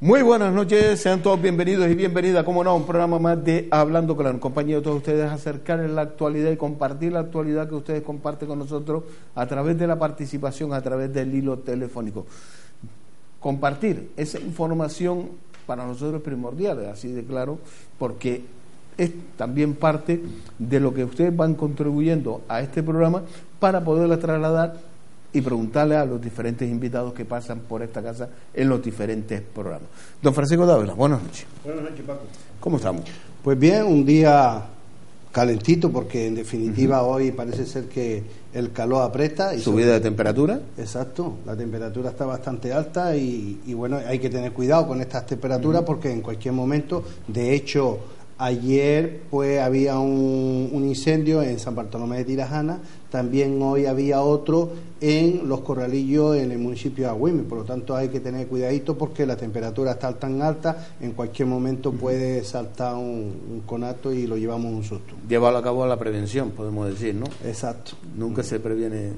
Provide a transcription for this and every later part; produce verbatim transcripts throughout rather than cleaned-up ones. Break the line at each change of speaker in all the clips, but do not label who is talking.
Muy buenas noches, sean todos bienvenidos y bienvenidas, como no, a un programa más de Hablando Claro, en compañía de todos ustedes, acercarles la actualidad y compartir la actualidad que ustedes comparten con nosotros a través de la participación, a través del hilo telefónico. Compartir esa información para nosotros es primordial, así de claro, porque es también parte de lo que ustedes van contribuyendo a este programa para poderla trasladar y preguntarle a los diferentes invitados que pasan por esta casa en los diferentes programas. Don Francisco Dávila, buenas noches.
Buenas noches, Paco.
¿Cómo estamos?
Pues bien, un día calentito porque en definitiva uh-huh. hoy parece ser que el calor aprieta. Y
¿Subida sobre... de temperatura?
Exacto, la temperatura está bastante alta y, y bueno, hay que tener cuidado con estas temperaturas uh-huh. porque en cualquier momento, de hecho, ayer pues había un, un incendio en San Bartolomé de Tirajana, también hoy había otro en Los Corralillos, en el municipio de Agüime, por lo tanto hay que tener cuidadito porque la temperatura está tan alta, en cualquier momento puede saltar un, un conato y lo llevamos un susto.
Llevarlo a cabo a la prevención, podemos decir, ¿no?
Exacto.
Nunca se previene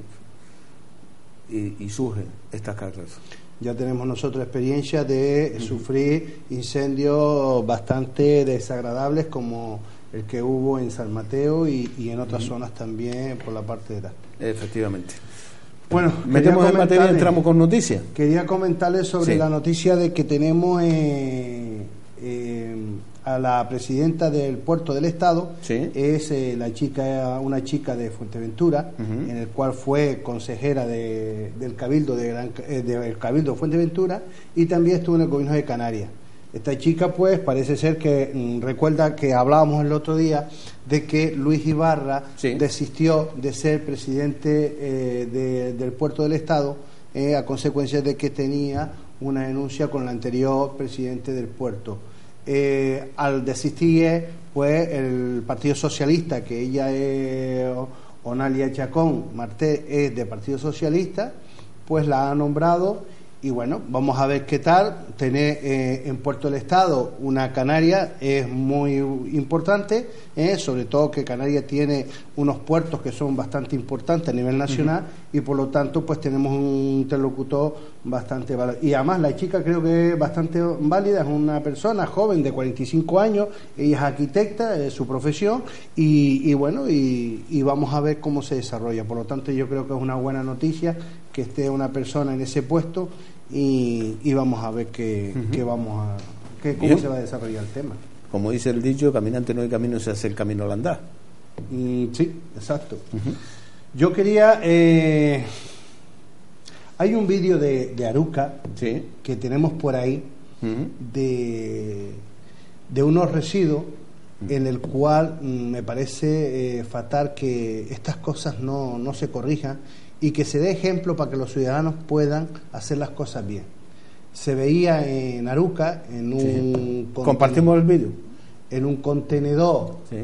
y, y surgen estas catástrofes.
Ya tenemos nosotros experiencia de uh-huh. sufrir incendios bastante desagradables como el que hubo en San Mateo y, y en otras uh-huh. zonas también por la parte de atrás.
Efectivamente.
Bueno,
metemos en materia y entramos con noticias.
Quería comentarles sobre
sí.
la noticia de que tenemos eh, eh, a la presidenta del Puerto del Estado,
sí.
es eh, la chica, una chica de Fuerteventura, uh-huh. en el cual fue consejera de, del Cabildo de, Gran, eh, del Cabildo de Fuerteventura y también estuvo en el gobierno de Canarias. Esta chica, pues, parece ser que mm, recuerda que hablábamos el otro día de que Luis Ibarra sí. desistió de ser presidente eh, de, del Puerto del Estado eh, a consecuencia de que tenía una denuncia con el anterior presidente del puerto. Eh, al desistir, pues, el Partido Socialista, que ella es Onalia Chacón Marté, es de Partido Socialista, pues la ha nombrado. Y bueno, vamos a ver qué tal. Tener eh, en Puerto del Estado una Canaria es muy importante, eh, sobre todo que Canarias tiene unos puertos que son bastante importantes a nivel nacional uh-huh. y por lo tanto pues tenemos un interlocutor bastante válido. Y además la chica creo que es bastante válida, es una persona joven de cuarenta y cinco años, ella es arquitecta, es su profesión y, y bueno, y, y vamos a ver cómo se desarrolla. Por lo tanto yo creo que es una buena noticia que esté una persona en ese puesto. Y, y vamos a ver qué, uh-huh. qué vamos a qué, cómo Bien. se va a desarrollar el tema.
Como dice el dicho, caminante no hay camino, se hace el camino al andar.
Mm, sí, exacto. Uh-huh. Yo quería eh, hay un vídeo de, de Aruca
sí.
que tenemos por ahí uh-huh. de, de unos residuos uh-huh. en el cual mm, me parece eh, fatal que estas cosas no, no se corrijan y que se dé ejemplo para que los ciudadanos puedan hacer las cosas bien. Se veía en Aruca, en un...
Sí. Compartimos el vídeo.
En un contenedor sí.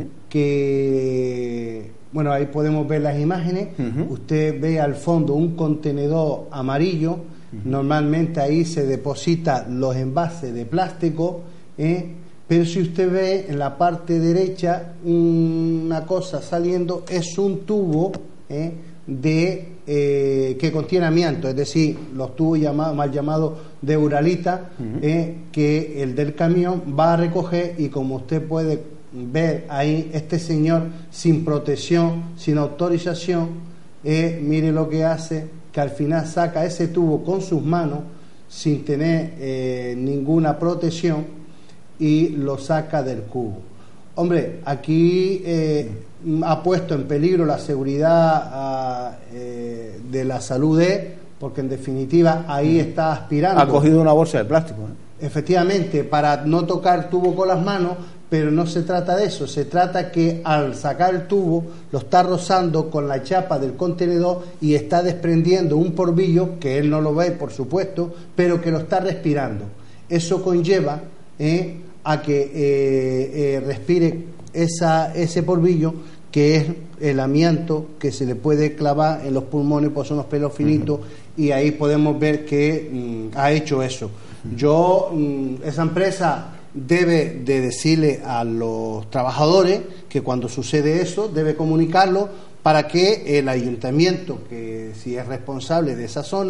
que... Bueno, ahí podemos ver las imágenes. Uh-huh. Usted ve al fondo un contenedor amarillo. Uh-huh. Normalmente ahí se depositan los envases de plástico, ¿eh? Pero si usted ve en la parte derecha una cosa saliendo, es un tubo ¿eh? de... Eh, que contiene amianto, es decir, los tubos llamados, mal llamados de uralita, uh-huh. eh, que el del camión va a recoger y como usted puede ver ahí, este señor sin protección, sin autorización, eh, mire lo que hace, que al final saca ese tubo con sus manos sin tener eh, ninguna protección y lo saca del cubo. Hombre, aquí eh, ha puesto en peligro la seguridad a, eh, de la salud de, porque en definitiva ahí está aspirando.
Ha cogido una bolsa de plástico. ¿eh?
Efectivamente, para no tocar el tubo con las manos, pero no se trata de eso, se trata que al sacar el tubo lo está rozando con la chapa del contenedor y está desprendiendo un polvillo, que él no lo ve, por supuesto, pero que lo está respirando. Eso conlleva... Eh, a que eh, eh, respire esa, ese polvillo que es el amianto que se le puede clavar en los pulmones, pues son unos pelos finitos, uh-huh. y ahí podemos ver que mm, ha hecho eso. Uh-huh. Yo, mm, esa empresa debe de decirle a los trabajadores que cuando sucede eso debe comunicarlo para que el ayuntamiento, que si es responsable de esa zona,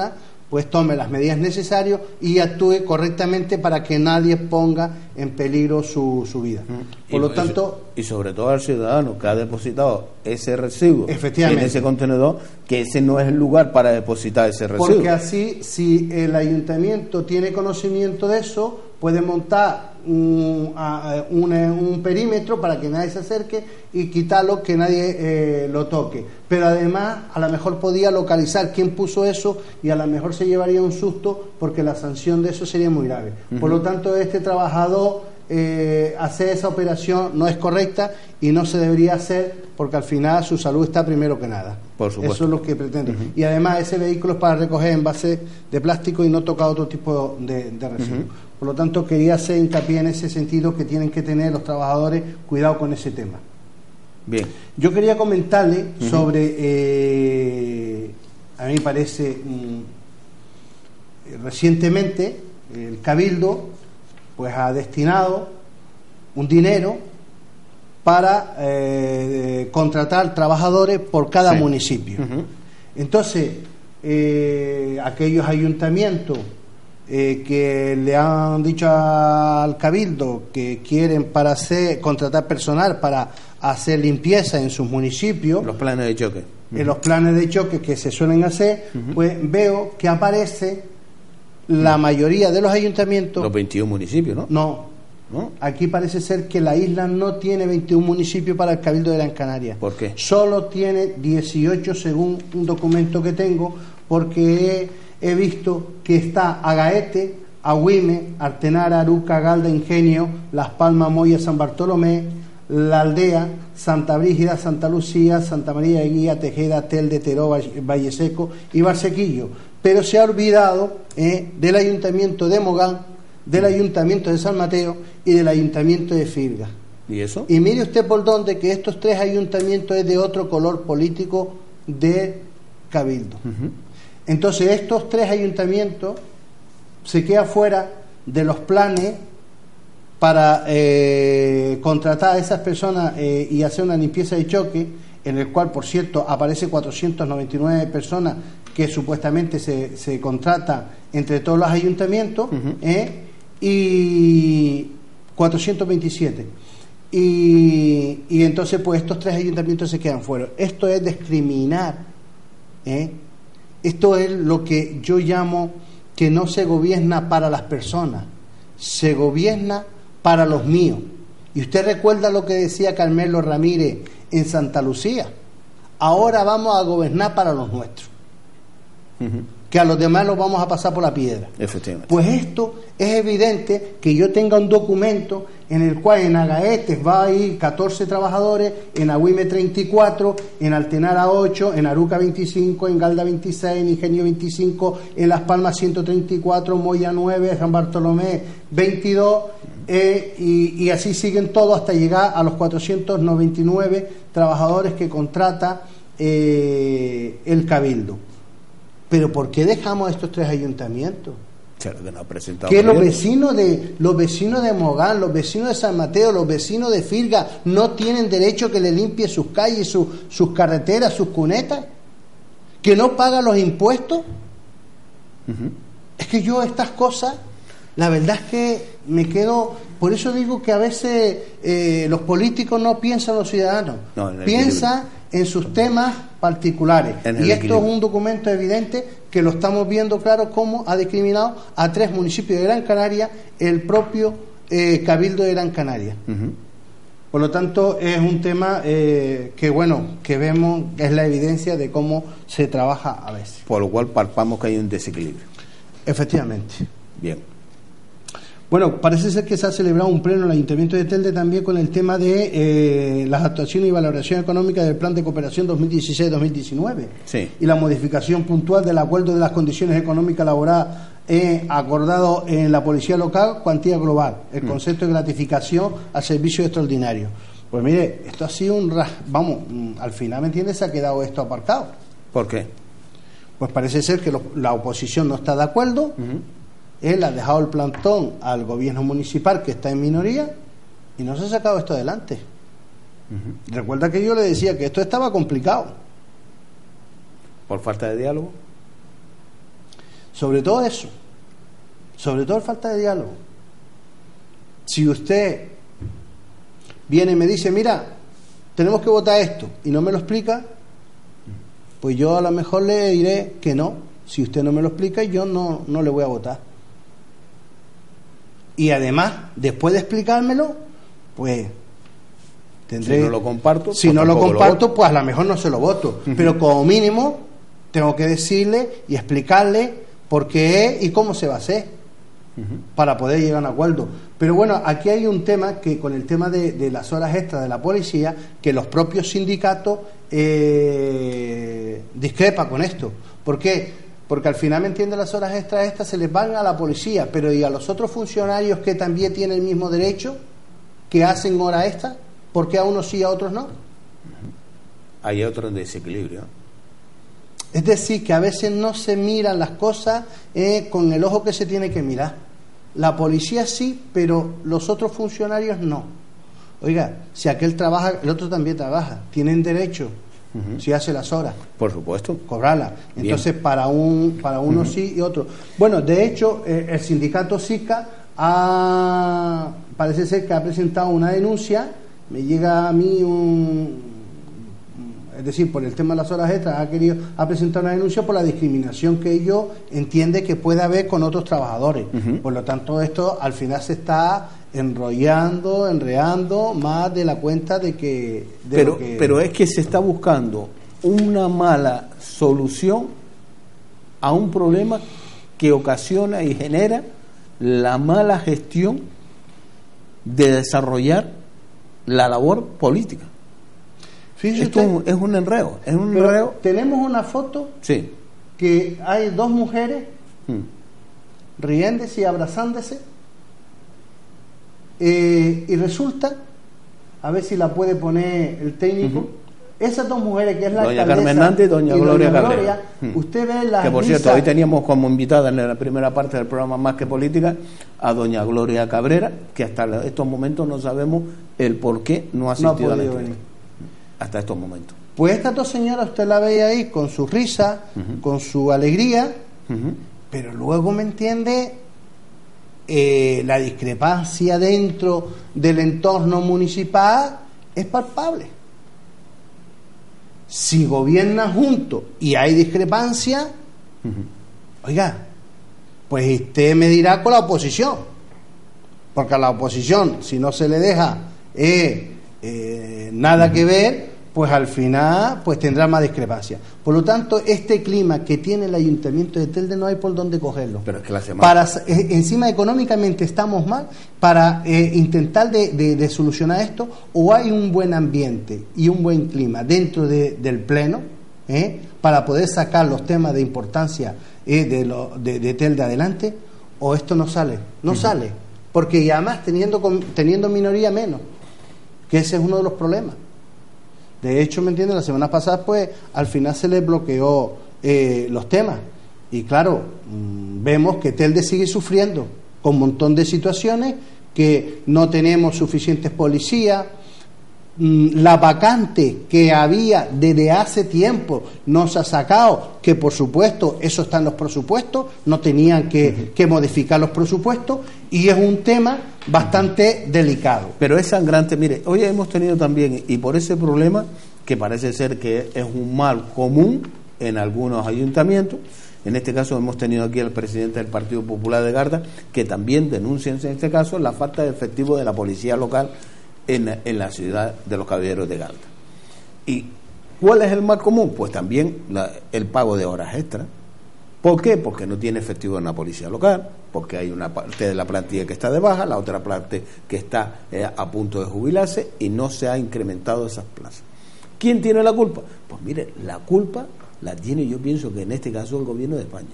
pues tome las medidas necesarias y actúe correctamente para que nadie ponga en peligro su, su vida. Por
y,
lo tanto...
Y sobre todo al ciudadano que ha depositado ese residuo
efectivamente,
en ese contenedor, que ese no es el lugar para depositar ese residuo.
Porque así, si el ayuntamiento tiene conocimiento de eso, puede montar un, un, un perímetro para que nadie se acerque y quitarlo, que nadie eh, lo toque. Pero además, a lo mejor podía localizar quién puso eso y a lo mejor se llevaría un susto, porque la sanción de eso sería muy grave. Uh-huh. Por lo tanto, este trabajador eh, hacer esa operación no es correcta y no se debería hacer, porque al final su salud está primero que nada.
Por supuesto.
Eso es lo que pretendo. Uh-huh. Y además ese vehículo es para recoger envases de plástico y no tocar otro tipo de, de residuos. Uh-huh. Por lo tanto, quería hacer hincapié en ese sentido, que tienen que tener los trabajadores cuidado con ese tema.
Bien.
Yo quería comentarle uh-huh. sobre, eh, a mí me parece, um, recientemente el Cabildo pues ha destinado un dinero para eh, contratar trabajadores por cada sí. municipio. Uh-huh. Entonces, eh, aquellos ayuntamientos eh, que le han dicho al Cabildo que quieren para hacer, contratar personal para hacer limpieza en sus municipios,
los planes de choque,
uh-huh. en los planes de choque que se suelen hacer, uh-huh. pues veo que aparece la uh-huh. mayoría de los ayuntamientos.
Los veintiún municipios, ¿no?
No. ¿No? Aquí parece ser que la isla no tiene veintiún municipios para el Cabildo de Gran Canaria.
¿Por qué?
Solo tiene dieciocho según un documento que tengo, porque he, he visto que está Agaete, Agüime, Artenara, Aruca, Galda, Ingenio, Las Palmas, Moya, San Bartolomé, La Aldea, Santa Brígida, Santa Lucía, Santa María de Guía, Tejeda, Telde, Teró, Valle Seco y Barsequillo. Pero se ha olvidado eh, del Ayuntamiento de Mogán, del Ayuntamiento de San Mateo y del Ayuntamiento de Firga.
¿Y eso?
Y mire usted por dónde que estos tres ayuntamientos es de otro color político de Cabildo. Uh-huh. Entonces estos tres ayuntamientos se quedan fuera de los planes para eh, contratar a esas personas eh, y hacer una limpieza de choque, en el cual, por cierto, aparece cuatrocientas noventa y nueve personas que supuestamente se, se contratan entre todos los ayuntamientos, uh-huh. eh, y cuatrocientos veintisiete. Y, y entonces, pues, estos tres ayuntamientos se quedan fuera. Esto es discriminar. ¿eh? Esto es lo que yo llamo que no se gobierna para las personas, se gobierna para los míos. Y usted recuerda lo que decía Carmelo Ramírez en Santa Lucía: ahora vamos a gobernar para los nuestros, uh-huh. que a los demás los vamos a pasar por la piedra.
Efectivamente.
Pues esto es evidente, que yo tenga un documento en el cual en Agaetes va a ir catorce trabajadores, en Agüime treinta y cuatro, en Altenara ocho, en Aruca veinticinco, en Galda veintiséis, en Ingenio veinticinco, en Las Palmas ciento treinta y cuatro, Moya nueve, San Bartolomé veintidós, eh, y, y así siguen todos hasta llegar a los cuatrocientos noventa y nueve trabajadores que contrata eh, el Cabildo. Pero ¿por qué dejamos estos tres ayuntamientos?
Claro que no ha presentado.
Que los vecinos de los vecinos de Mogán, los vecinos de San Mateo, los vecinos de Firga no tienen derecho que le limpie sus calles, su, sus carreteras, sus cunetas, que no pagan los impuestos. Uh-huh. Es que yo estas cosas, la verdad es que me quedo. Por eso digo que a veces eh, los políticos no piensan en los ciudadanos, no, piensan en sus temas particulares. Y esto equilibrio. Es un documento evidente que lo estamos viendo claro cómo ha discriminado a tres municipios de Gran Canaria el propio eh, Cabildo de Gran Canaria. Uh-huh. Por lo tanto, es un tema eh, que, bueno, que vemos, es la evidencia de cómo se trabaja a veces.
Por lo cual palpamos que hay un desequilibrio.
Efectivamente.
Bien.
Bueno, parece ser que se ha celebrado un pleno en el Ayuntamiento de Telde también con el tema de eh, las actuaciones y valoración económica del Plan de Cooperación dos mil dieciséis dos mil diecinueve,
sí.
y la modificación puntual del acuerdo de las condiciones económicas laborales eh, acordado en la Policía Local, cuantía global, el mm. concepto de gratificación al servicio extraordinario. Pues mire, esto ha sido un... Vamos, al final, ¿me entiendes? Se ha quedado esto aparcado.
¿Por qué?
Pues parece ser que lo, la oposición no está de acuerdo. Uh-huh. Él ha dejado el plantón al gobierno municipal, que está en minoría, y no se ha sacado esto adelante. Uh-huh. Recuerda que yo le decía que esto estaba complicado.
¿Por falta de diálogo?
Sobre todo eso, sobre todo la falta de diálogo. Si usted viene y me dice, mira, tenemos que votar esto, y no me lo explica, pues yo a lo mejor le diré que no. Si usted no me lo explica, yo no, no le voy a votar. Y además, después de explicármelo, pues tendré...
Si no lo comparto,
si
pues
no lo
tampoco
comparto,
lo
pues a lo mejor no se lo voto. Uh-huh. Pero como mínimo, tengo que decirle y explicarle por qué es y cómo se va a hacer, uh-huh, para poder llegar a un acuerdo. Pero bueno, aquí hay un tema que con el tema de, de las horas extras de la policía, que los propios sindicatos eh, discrepan con esto. ¿Por qué? Porque al final, me entiende, las horas extras estas se les van a la policía, pero ¿y a los otros funcionarios que también tienen el mismo derecho, que hacen horas extras? ¿Por qué a unos sí y a otros no?
Hay otro desequilibrio.
Es decir, que a veces no se miran las cosas eh, con el ojo que se tiene que mirar. La policía sí, pero los otros funcionarios no. Oiga, si aquel trabaja, el otro también trabaja. Tienen derecho, uh-huh, si hace las horas,
por supuesto,
cobrarlas. Entonces, bien, para un para uno, uh-huh, sí y otro. Bueno, de hecho, eh, el sindicato SICA ha, parece ser que ha presentado una denuncia. Me llega a mí un... Es decir, por el tema de las horas extras, ha querido ha presentado una denuncia por la discriminación que ellos entiende que puede haber con otros trabajadores. Uh-huh. Por lo tanto, esto al final se está enrollando, enreando más de la cuenta de que... De
pero,
lo que...
pero es que se está buscando una mala solución a un problema que ocasiona y genera la mala gestión de desarrollar la labor política.
Fíjese
Esto
usted,
es un enredo, es un
pero
enredo.
Tenemos una foto,
sí,
que hay dos mujeres
hmm.
riéndose y abrazándose, eh, y resulta, a ver si la puede poner el técnico, uh-huh, esas dos mujeres, que es la
doña
alcaldesa
Carmen Nández y doña, y doña Gloria Cabrera,
hmm. usted ve las
que por
risas...
cierto, hoy teníamos como invitada en la primera parte del programa Más que Política a doña Gloria Cabrera, que hasta estos momentos no sabemos el por qué no ha asistido, no ha a la entrevista hasta estos momentos.
Pues estas dos señoras usted la ve ahí con su risa, uh-huh, con su alegría, uh-huh, pero luego, me entiende, eh, la discrepancia dentro del entorno municipal es palpable. Si gobiernan juntos y hay discrepancia, uh-huh, oiga, pues usted me dirá con la oposición, porque a la oposición, si no se le deja eh, eh, nada, uh-huh, que ver, pues al final pues tendrá más discrepancia. Por lo tanto, este clima que tiene el Ayuntamiento de Telde no hay por dónde cogerlo.
Pero es que la semana...
Para, eh, encima, económicamente estamos mal, para eh, intentar de, de, de solucionar esto, o hay un buen ambiente y un buen clima dentro de, del Pleno, eh, para poder sacar los temas de importancia eh, de, lo, de, de Telde adelante, o esto no sale, no, uh-huh, sale, porque y además teniendo, teniendo minoría menos, que ese es uno de los problemas. De hecho, ¿me entiendes? La semana pasada, pues, al final se les bloqueó eh, los temas. Y claro, mmm, vemos que Telde sigue sufriendo con un montón de situaciones, que no tenemos suficientes policías, mmm, la vacante que había desde hace tiempo no se ha sacado, que por supuesto eso está en los presupuestos, no tenían que, uh-huh, que modificar los presupuestos, y es un tema bastante delicado.
Pero es sangrante. Mire, hoy hemos tenido también, y por ese problema, que parece ser que es un mal común en algunos ayuntamientos, en este caso hemos tenido aquí al presidente del Partido Popular de Garda, que también denuncia en este caso la falta de efectivo de la policía local en, en la ciudad de los Caballeros de Garda. ¿Y cuál es el mal común? Pues también la, el pago de horas extras. ¿Por qué? Porque no tiene efectivo en la policía local, porque hay una parte de la plantilla que está de baja, la otra parte que está eh, a punto de jubilarse, y no se ha incrementado esas plazas. ¿Quién tiene la culpa? Pues mire, la culpa la tiene, yo pienso que en este caso, el gobierno de España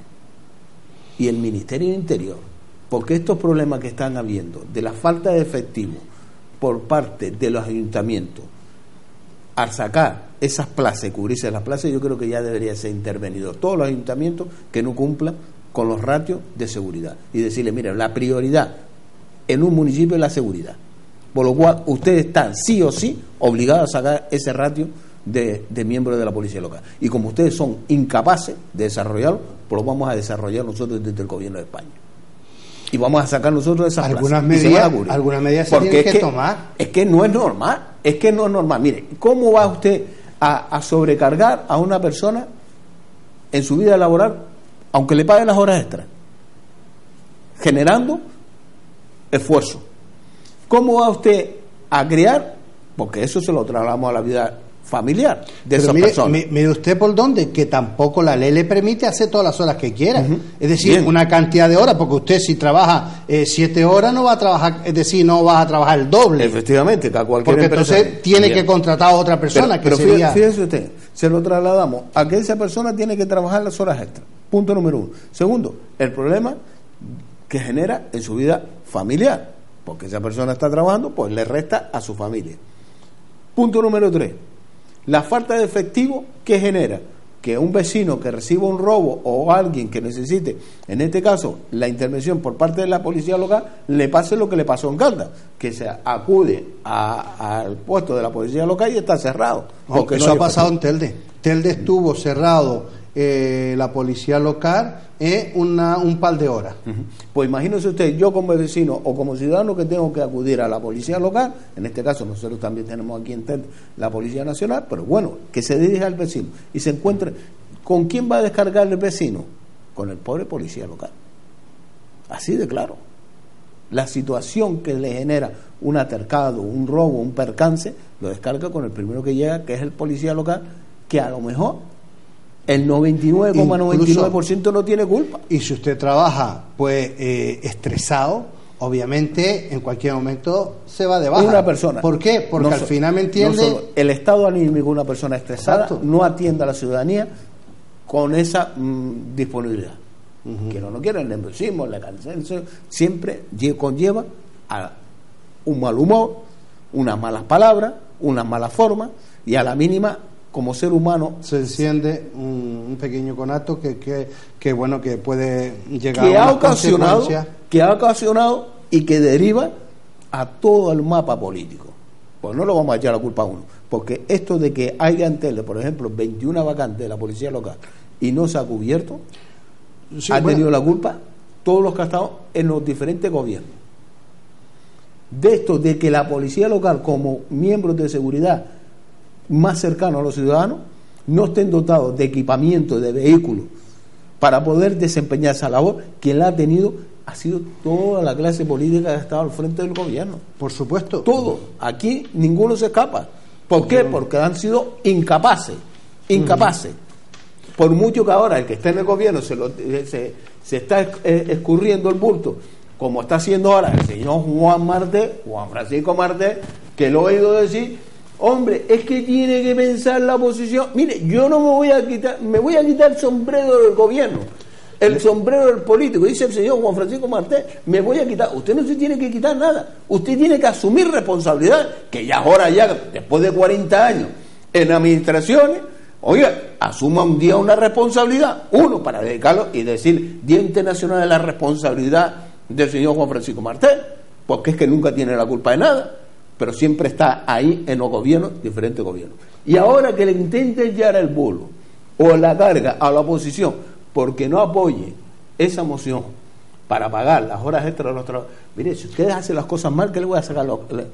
y el Ministerio del Interior, porque estos problemas que están habiendo de la falta de efectivo por parte de los ayuntamientos, al sacar esas plazas y cubrirse las plazas, yo creo que ya debería ser intervenido todos los ayuntamientos que no cumplan con los ratios de seguridad y decirle, mira, la prioridad en un municipio es la seguridad, por lo cual ustedes están sí o sí obligados a sacar ese ratio de, de miembros de la policía local, y como ustedes son incapaces de desarrollarlo, pues lo vamos a desarrollar nosotros desde el gobierno de España. Y vamos a sacar nosotros esas
algunas
plazas,
medidas, algunas medidas se tienen que, que tomar.
Es que no es normal, es que no es normal. Mire, ¿cómo va usted a, a sobrecargar a una persona en su vida laboral, aunque le paguen las horas extras, generando esfuerzo? ¿Cómo va usted a crear? Porque eso se lo trasladamos a la vida familiar de esa persona.
Mire, mire usted por dónde, que tampoco la ley le permite hacer todas las horas que quiera. Uh-huh. Es decir, bien, una cantidad de horas, porque usted si trabaja eh, siete horas no va a trabajar, es decir, no va a trabajar el doble.
Efectivamente, que a cualquier
porque
empresa,
entonces tiene bien, que contratar a otra persona,
pero,
que
pero
sería...
Fíjese usted, se lo trasladamos a que esa persona tiene que trabajar las horas extras. Punto número uno. Segundo, el problema que genera en su vida familiar, porque esa persona está trabajando, pues le resta a su familia. Punto número tres. La falta de efectivo que genera que un vecino que reciba un robo o alguien que necesite, en este caso, la intervención por parte de la policía local, le pase lo que le pasó en Caldas, que se acude a, al puesto de la policía local y está cerrado.
No, eso no ha pasado en Telde. Telde estuvo cerrado eh, la policía local eh, una, un par de horas.
Uh-huh. Pues imagínese usted, yo como vecino o como ciudadano que tengo que acudir a la policía local, en este caso nosotros también tenemos aquí en Telde la Policía Nacional, pero bueno, que se dirija al vecino y se encuentre, ¿con quién va a descargar el vecino? Con el pobre policía local. Así de claro. La situación que le genera un altercado, un robo, un percance, lo descarga con el primero que llega, que es el policía local, que a lo mejor el noventa y nueve coma noventa y nueve por ciento no tiene culpa.
Y si usted trabaja pues eh, estresado, obviamente en cualquier momento se va de baja.
Una persona.
¿Por qué? Porque
no
al
so,
final, ¿me entiende?
No solo el estado anímico de una persona estresada, exacto, no atiende a la ciudadanía con esa mmm, disponibilidad. Uh-huh. Que no lo quiere, el nerviosismo, la cansancio, siempre conlleva a un mal humor, unas malas palabras, unas malas formas, y a la mínima, como ser humano,
se enciende un, un pequeño conato que, que, que bueno que puede llegar
que
a
ha ocasionado que ha ocasionado y que deriva a todo el mapa político. Pues no lo vamos a echar la culpa a uno, porque esto de que haya en Telde, por ejemplo, veintiuna vacantes de la policía local y no se ha cubierto, sí, ha bueno. tenido la culpa todos los que han estado en los diferentes gobiernos. De esto de que la policía local, como miembros de seguridad más cercanos a los ciudadanos, no estén dotados de equipamiento, de vehículos para poder desempeñar esa labor, quien la ha tenido ha sido toda la clase política que ha estado al frente del gobierno.
Por supuesto.
Todo. Aquí ninguno se escapa. ¿Por qué? Porque han sido incapaces. Incapaces. Uh-huh. Por mucho que ahora el que está en el gobierno se, lo, se, se está escurriendo el bulto, como está haciendo ahora el señor Juan Marté, Juan Francisco Marté, que lo he oído decir, hombre, es que tiene que pensar la oposición. Mire, yo no me voy a quitar, me voy a quitar el sombrero del gobierno, el sombrero del político, dice el señor Juan Francisco Marté, me voy a quitar. Usted no se tiene que quitar nada, usted tiene que asumir responsabilidad, que ya ahora, ya después de cuarenta años en administraciones, oiga, asuma un día una responsabilidad, uno, para dedicarlo y decir Día Internacional de la Responsabilidad del señor Juan Francisco Marté, porque es que nunca tiene la culpa de nada, pero siempre está ahí en los gobiernos, diferentes gobiernos. Y ahora que le intenten echar el bolo o la carga a la oposición porque no apoye esa moción para pagar las horas extras de los trabajadores, mire, si ustedes hacen las cosas mal, ¿qué le voy a sacar? Los, le,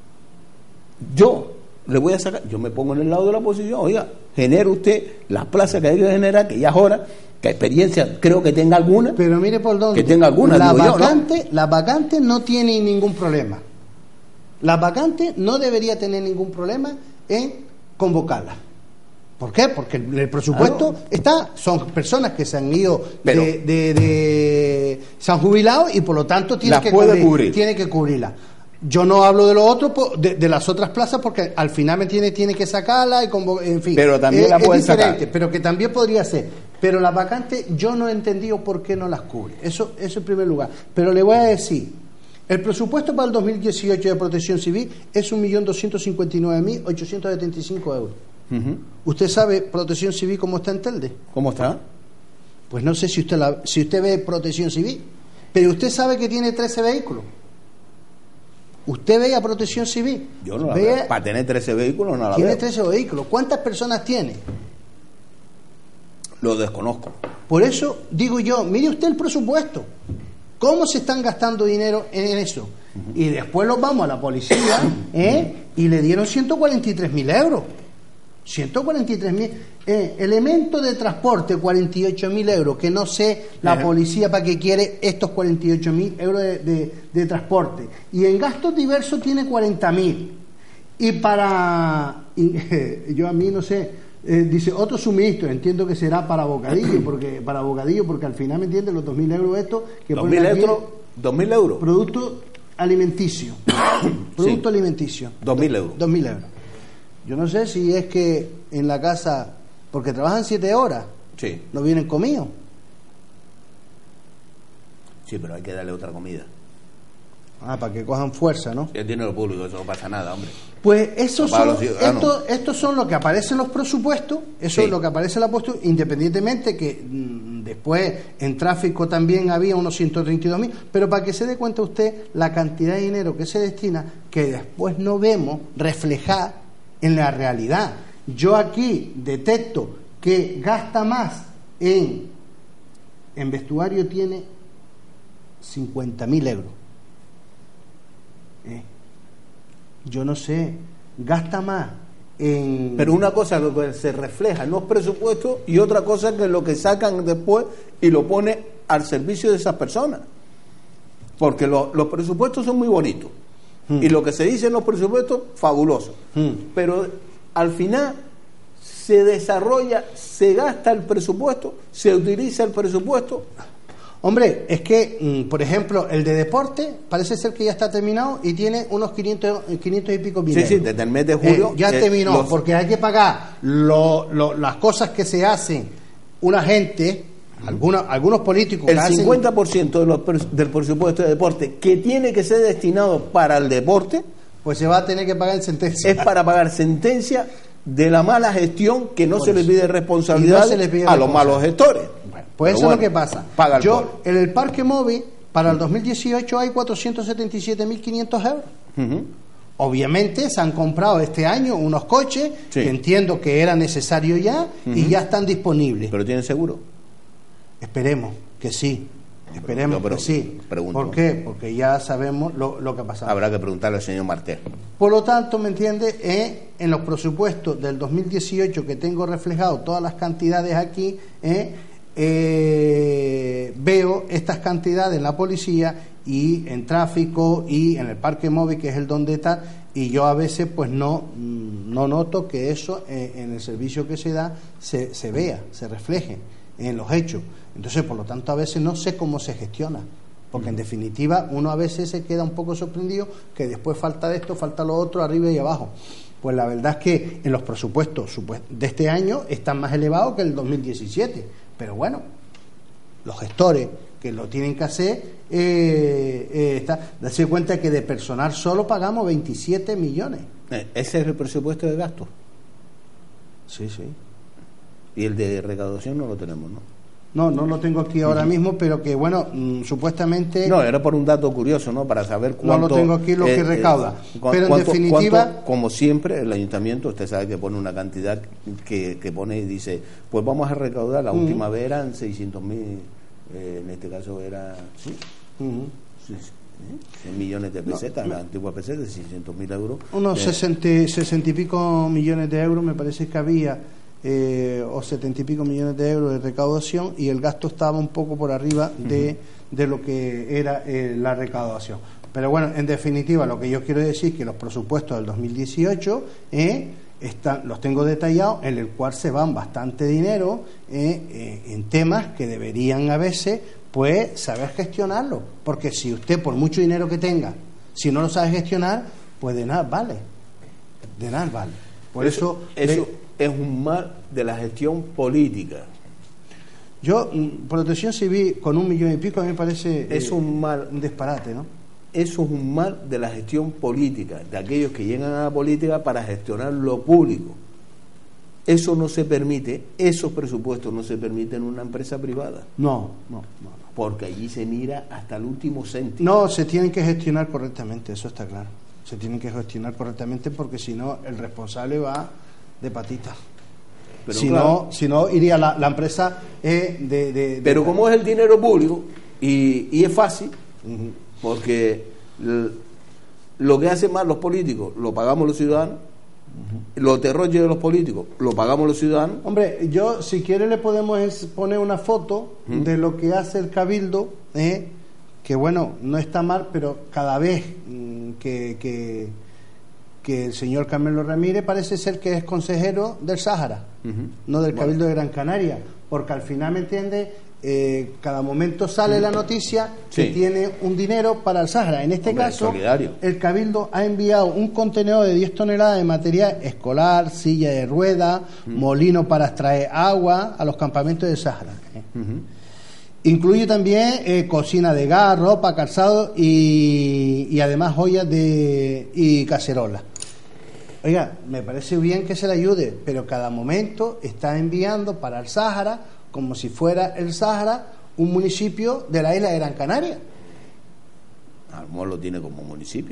yo le voy a sacar, yo me pongo en el lado de la oposición, oiga, genere usted las plazas que hay que generar, que ya es hora, que experiencia creo que tenga alguna,
pero mire por dónde,
que tenga alguna,
la
digo
vacante,
yo, ¿no?
La vacante no tiene ningún problema. La vacante no debería tener ningún problema en convocarla. ¿Por qué? Porque el, el presupuesto claro. está, son personas que se han ido
Pero,
de, de, de se han jubilado y por lo tanto tiene que
puede
cubrir,
cubrir.
tiene que cubrirla. Yo no hablo de lo otro, de, de las otras plazas, porque al final me tiene, tiene que sacarla y convo- en fin.
Pero también
es,
la pueden
es diferente,
sacar.
pero que también podría ser. Pero las vacantes yo no he entendido por qué no las cubre. Eso, eso en primer lugar. Pero le voy a decir, el presupuesto para el dos mil dieciocho de Protección Civil es un millón doscientos cincuenta y nueve mil ochocientos setenta y cinco euros. Uh-huh. ¿Usted sabe Protección Civil cómo está en Telde?
¿Cómo está?
Pues no sé si usted la, si usted ve Protección Civil, pero usted sabe que tiene trece vehículos. ¿Usted ve a Protección Civil?
Yo no la
ve,
veo. Para tener trece vehículos no la
tiene
veo.
Tiene trece vehículos. ¿Cuántas personas tiene?
Lo desconozco.
Por eso digo yo, mire usted el presupuesto, cómo se están gastando dinero en eso. Uh-huh. Y después los vamos a la policía, ¿eh? Y le dieron ciento cuarenta y tres mil euros. ciento cuarenta y tres mil. Eh, elemento de transporte, cuarenta y ocho mil euros, que no sé la uh-huh. policía para qué quiere estos cuarenta y ocho mil euros de, de, de transporte. Y en gastos diversos tiene cuarenta mil. Y para, y, eh, yo a mí no sé, eh, dice otro suministro, entiendo que será para bocadillo, porque para bocadillo, porque al final, ¿me entiendes? Los dos mil euros estos, que
dos mil euros, dos mil euros.
Producto alimenticio. Producto sí. alimenticio.
Dos mil euros.
Dos mil euros. Yo no sé si es que en la casa, porque trabajan siete horas,
sí.
no vienen comidos.
Sí, pero hay que darle otra comida.
Ah, para que cojan fuerza, ¿no?
Si es dinero público, eso no pasa nada, hombre.
Pues eso son, esto, estos son lo que aparece en los presupuestos, eso sí. es lo que aparece en la postura, independientemente que mmm, después en tráfico también había unos ciento treinta y dos mil, pero para que se dé cuenta usted la cantidad de dinero que se destina, que después no vemos reflejada en la realidad. Yo aquí detecto que gasta más en, en vestuario, tiene cincuenta mil euros. Eh. Yo no sé, gasta más en...
Pero una cosa es lo que se refleja en los presupuestos y otra cosa es lo que sacan después y lo pone al servicio de esas personas. Porque lo, los presupuestos son muy bonitos hmm. y lo que se dice en los presupuestos, fabuloso. Hmm. Pero al final se desarrolla, se gasta el presupuesto, se utiliza el presupuesto.
Hombre, es que, por ejemplo, el de deporte parece ser que ya está terminado y tiene unos quinientos, quinientos y pico mil
sí,
euros.
Sí, desde el mes de julio.
Eh, ya eh, terminó, los... porque hay que pagar lo, lo, las cosas que se hacen una gente, alguna, algunos políticos...
El
que
cincuenta por ciento hacen... de los, del presupuesto de deporte que tiene que ser destinado para el deporte...
Pues se va a tener que pagar en sentencia.
Es para pagar sentencia de la mala gestión, que no Por se eso. le pide responsabilidad no le pide a los malos gestores.
Bueno, pues eso bueno, es lo que pasa.
Paga
Yo, en el parque móvil, para el dos mil dieciocho hay cuatrocientos setenta y siete mil quinientos euros. Uh-huh. Obviamente se han comprado este año unos coches, sí. que entiendo que era necesario ya, uh-huh. y ya están disponibles.
¿Pero tienen seguro?
Esperemos que sí. Esperemos no, pero, que sí.
Pregunto.
¿Por qué? Porque ya sabemos lo, lo que ha pasado.
Habrá que preguntarle al señor Martel.
Por lo tanto, ¿me entiende? Eh, en los presupuestos del dos mil dieciocho, que tengo reflejado todas las cantidades aquí, eh, eh, veo estas cantidades en la policía y en tráfico y en el parque móvil, que es el donde está, y yo a veces pues no, no noto que eso eh, en el servicio que se da se, se vea, se refleje en los hechos. Entonces, por lo tanto, a veces no sé cómo se gestiona, porque en definitiva uno a veces se queda un poco sorprendido que después falta de esto, falta lo otro, arriba y abajo. Pues la verdad es que en los presupuestos de este año están más elevados que el dos mil diecisiete, pero bueno, los gestores que lo tienen que hacer, eh, eh, está, darse cuenta que de personal solo pagamos veintisiete millones.
¿Ese es el presupuesto de gasto?
Sí, sí.
Y el de recaudación no lo tenemos, ¿no?
No, no lo tengo aquí ahora mismo, pero que bueno, mmm, supuestamente...
No, era por un dato curioso, ¿no? Para saber cuánto...
No lo tengo aquí lo eh, que recauda,
eh,
pero en
cuánto,
definitiva...
Cuánto, como siempre, el ayuntamiento, usted sabe que pone una cantidad que, que pone y dice, pues vamos a recaudar, la uh-huh. última vez eran seiscientos mil, eh, en este caso era... ¿sí? Uh-huh. sí, sí. cien millones de pesetas, no, no. La antigua peseta de seiscientos mil euros.
Unos
eh,
sesenta y pico millones de euros me parece que había... Eh, o setenta y pico millones de euros de recaudación, y el gasto estaba un poco por arriba de, uh-huh. de lo que era eh, la recaudación. Pero bueno, en definitiva, lo que yo quiero decir es que los presupuestos del dos mil dieciocho eh, están, los tengo detallados, en el cual se van bastante dinero eh, eh, en temas que deberían a veces pues saber gestionarlo, porque si usted, por mucho dinero que tenga, si no lo sabe gestionar, pues de nada vale, de nada vale. Por eso,
eso, eso es un mal de la gestión política.
Yo, Protección Civil con un millón y pico, a mí me parece
es
eh,
un mal,
un disparate, ¿no?
Eso es un mal de la gestión política, de aquellos que llegan a la política para gestionar lo público. Eso no se permite, esos presupuestos no se permiten en una empresa privada.
No, no, no, no.
Porque allí se mira hasta el último céntimo.
No, se tienen que gestionar correctamente, eso está claro. Se tienen que gestionar correctamente, porque si no, el responsable va de patitas.
Pero
si,
claro,
no, si no, iría la, la empresa eh, de, de, de...
Pero como es el dinero público, y, y es fácil, uh-huh. porque l, lo que hacen mal los políticos, lo pagamos los ciudadanos, uh-huh. los derroches de los políticos, lo pagamos los ciudadanos.
Hombre, yo, si quiere, le podemos poner una foto uh-huh. de lo que hace el Cabildo, eh, que bueno, no está mal, pero cada vez mmm, que... que que el señor Carmelo Ramírez parece ser que es consejero del Sáhara, uh-huh. no del Cabildo bueno. de Gran Canaria, porque al final, ¿me entiende? Eh, cada momento sale uh-huh. la noticia que sí. tiene un dinero para el Sáhara. En este Hombre, caso, solidario. El Cabildo ha enviado un contenedor de diez toneladas de material escolar, silla de ruedas, uh-huh. molino para extraer agua a los campamentos del Sáhara. Uh-huh. Incluye también eh, cocina de gas, ropa, calzado y, y además joyas de, y cacerolas. Oiga, me parece bien que se le ayude, pero cada momento está enviando para el Sáhara, como si fuera el Sáhara, un municipio de la isla de Gran Canaria.
A lo mejor lo tiene como municipio.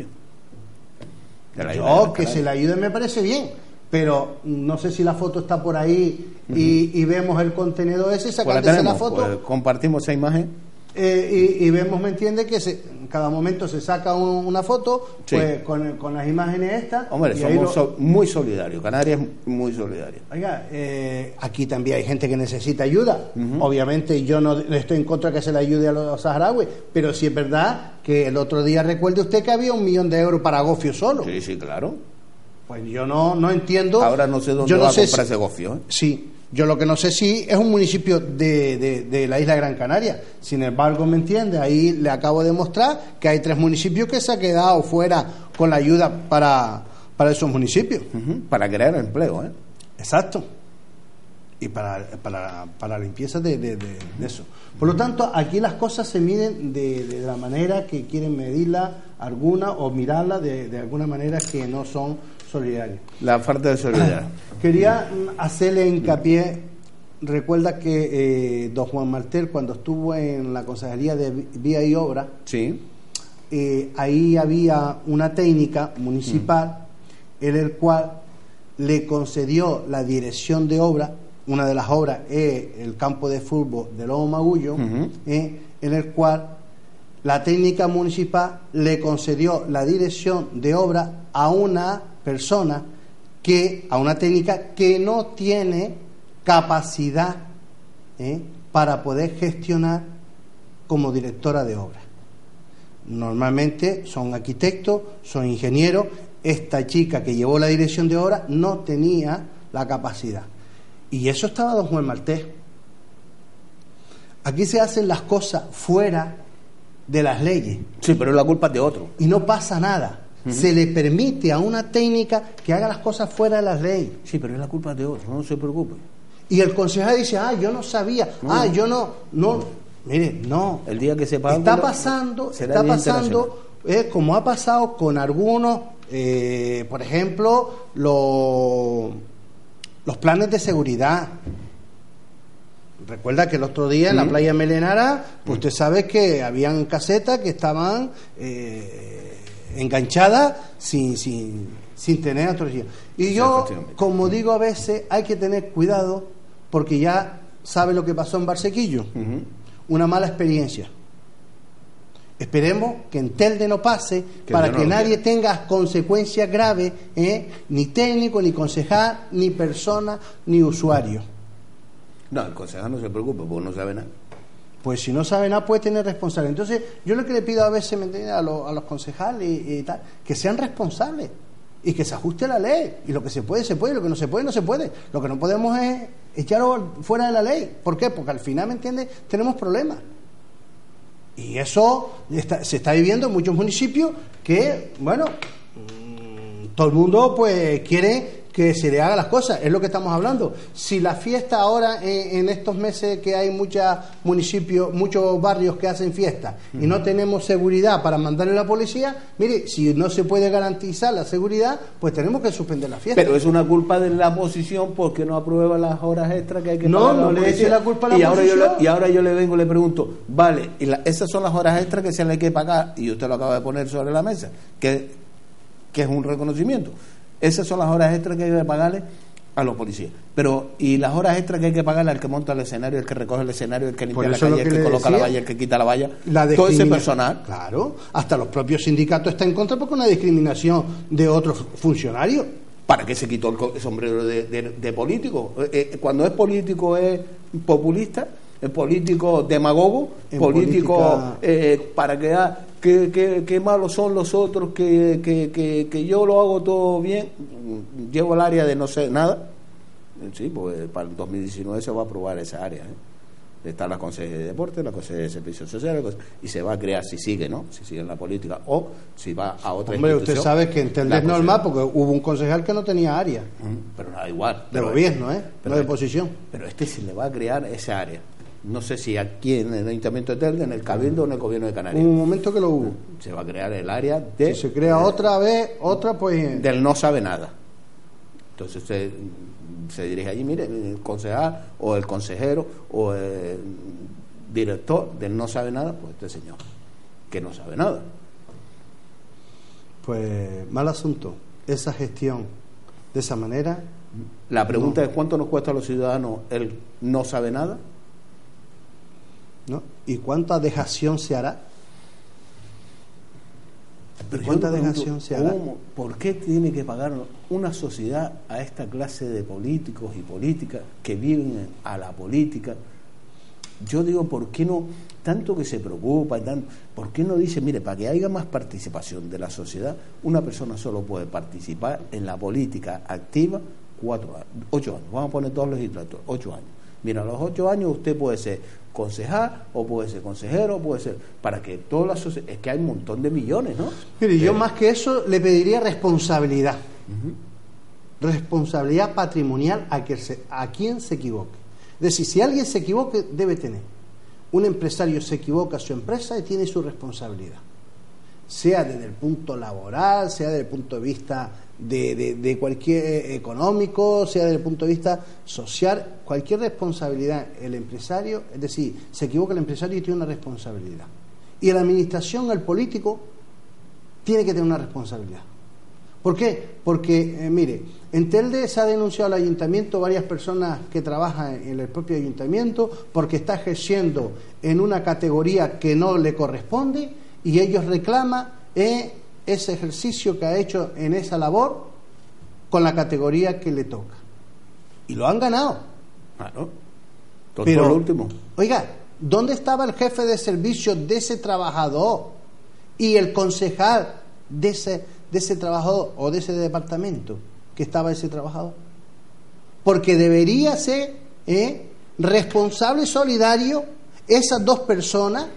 De la isla Yo, de Gran que Canaria. Se le ayude me parece bien, pero no sé si la foto está por ahí uh-huh. y, y vemos el contenedor ese, sacándose pues la, la foto.
Pues compartimos esa imagen.
Eh, y, y vemos, ¿me entiende? Que se, cada momento se saca un, una foto sí. pues con, con las imágenes estas.
Hombre, y somos lo... so, muy solidarios. Canarias es muy solidario.
Oiga, eh, aquí también hay gente que necesita ayuda. Uh-huh. Obviamente yo no estoy en contra de que se le ayude a los saharauis, pero sí es verdad que el otro día, recuerde usted que había un millón de euros para Gofio solo.
Sí, sí, claro.
Pues yo no, no entiendo.
Ahora no sé dónde
yo
va
no
a comprar
si,
ese Gofio. ¿eh?
Sí. Yo lo que no sé si es un municipio de, de, de la isla de Gran Canaria. Sin embargo, ¿me entiende? Ahí le acabo de mostrar que hay tres municipios que se han quedado fuera con la ayuda para, para esos municipios.
Uh-huh. Para crear empleo, ¿eh?
Exacto. Y para, para, para la limpieza de, de, de, de eso. Por lo tanto, aquí las cosas se miden de, de la manera que quieren medirla alguna o mirarla de, de alguna manera que no son solidarios.
La falta de solidaridad.
Quería hacerle hincapié, recuerda que eh, don Juan Martel, cuando estuvo en la Consejería de Vía y Obra,
sí.
eh, ahí había una técnica municipal mm. en el cual le concedió la dirección de obra. Una de las obras es el campo de fútbol de Lobo Magullo, uh-huh. eh, en el cual la técnica municipal le concedió la dirección de obra a una persona que, a una técnica que no tiene capacidad eh, para poder gestionar como directora de obra. Normalmente son arquitectos, son ingenieros. Esta chica que llevó la dirección de obra no tenía la capacidad. Y eso estaba don Juan Martés. Aquí se hacen las cosas fuera de las leyes.
Sí, pero la culpa es de otro.
Y no pasa nada. Uh-huh. Se le permite a una técnica que haga las cosas fuera de las leyes.
Sí, pero es la culpa de otro, no se preocupe.
Y el concejal dice, ah, yo no sabía, no. ah, yo no, no, mire, no.
El día que se paga
está pasando, está pasando, eh, como ha pasado con algunos, eh, por ejemplo, los... los planes de seguridad. Recuerda que el otro día en la playa Melenara, pues usted sabe que habían casetas que estaban eh, enganchadas sin, sin, sin tener autorización. Y yo, como digo a veces, hay que tener cuidado porque ya sabe lo que pasó en Barsequillo. Uh-huh. Una mala experiencia. Esperemos que en Telde no pase, que para que no nadie quiera. tenga consecuencias graves, ¿eh? Ni técnico, ni concejal, ni persona, ni usuario.
No, el concejal no se preocupe porque no sabe nada.
Pues si no sabe nada puede tener responsable. Entonces yo lo que le pido a veces, ¿me entiendes?, a, lo, a los concejales y, y tal, que sean responsables y que se ajuste a la ley. Y lo que se puede, se puede, lo que no se puede, no se puede. Lo que no podemos es echarlo fuera de la ley. ¿Por qué? Porque al final, ¿me entiendes?, tenemos problemas. Y eso está, se está viviendo en muchos municipios que, bueno, mmm, todo el mundo pues quiere que se le haga las cosas, es lo que estamos hablando. Si la fiesta ahora, en, en estos meses que hay muchos municipios, muchos barrios que hacen fiestas uh-huh. y no tenemos seguridad para mandarle a la policía, mire, si no se puede garantizar la seguridad, pues tenemos que suspender la fiesta.
Pero es una culpa de la oposición porque no aprueba las horas extras que hay que
no,
pagar.
No, no le eche la culpa a la
y
oposición.
Ahora yo le, y ahora yo le vengo y le pregunto, vale, y la, esas son las horas extras que se le hay que pagar, y usted lo acaba de poner sobre la mesa, que, que es un reconocimiento. Esas son las horas extras que hay que pagarle A los policías. Pero, ¿y las horas extras que hay que pagarle al que monta el escenario, el que recoge el escenario, el que limpia la calle, el que coloca la valla, el que quita la valla?
La
todo ese personal.
Claro, hasta los propios sindicatos están en contra porque es una discriminación de otros funcionarios.
¿Para qué se quitó el sombrero de, de, de político? Eh, cuando es político es populista, es político demagogo, en político política... eh, para que ah, que, que, que malos son los otros, que, que, que, que yo lo hago todo bien. Llevo el área de no sé nada. Sí, pues para el dos mil diecinueve se va a aprobar esa área, ¿eh? Está la Consejería de Deporte, la Consejería de Servicios Sociales, y se va a crear, si sigue, ¿no? Si sigue en la política, o si va a otra
Hombre,
institución.
usted sabe que en Telde es normal, porque hubo un concejal que no tenía área.
Pero da igual.
De gobierno, ¿eh?
Pero
no de posición.
Pero este se le va a crear esa área. No sé si aquí en el Ayuntamiento de Telde, en el Cabildo o en el Gobierno de Canarias.
Un momento que lo hubo.
Se va a crear el área de...
Si se crea
de,
otra vez, otra pues...
Del no sabe nada. Entonces usted se dirige allí, mire, el concejal o el consejero o el director del no sabe nada, pues este señor, que no sabe nada.
Pues mal asunto, esa gestión de esa manera.
La pregunta
no.
es ¿cuánto nos cuesta a los ciudadanos el no sabe nada?
¿No? ¿Y cuánta dejación se hará?
Pero
¿Cuánta
pregunto,
dejación se hará?
¿cómo, ¿Por qué tiene que pagar una sociedad a esta clase de políticos y políticas que viven a la política? Yo digo, ¿por qué no, tanto que se preocupa, tanto, ¿por qué no dice, mire, para que haya más participación de la sociedad, una persona solo puede participar en la política activa cuatro años, ocho años, vamos a poner todos los legisladores, ocho años. Mira, a los ocho años usted puede ser concejal o puede ser consejero, puede ser, para que toda la sociedad, es que hay un montón de millones, ¿no?
Mire, yo más que eso le pediría responsabilidad, uh-huh. responsabilidad patrimonial a, que se, a quien se equivoque. Es decir, si alguien se equivoque, debe tener. Un empresario se equivoca a su empresa y tiene su responsabilidad, sea desde el punto laboral, sea desde el punto de vista de, de, de cualquier económico, sea desde el punto de vista social, cualquier responsabilidad el empresario, es decir, se equivoca el empresario y tiene una responsabilidad. Y la administración, el político, tiene que tener una responsabilidad. ¿Por qué? Porque, eh, mire, en Telde se ha denunciado al ayuntamiento varias personas que trabajan en el propio ayuntamiento porque está ejerciendo en una categoría que no le corresponde y ellos reclaman eh, ese ejercicio que ha hecho en esa labor con la categoría que le toca. Y lo han ganado.
Claro. Todo
Pero,
lo último.
Oiga, ¿dónde estaba el jefe de servicio de ese trabajador y el concejal de ese, de ese trabajador o de ese departamento que estaba ese trabajador? Porque debería ser eh, responsable solidario esas dos personas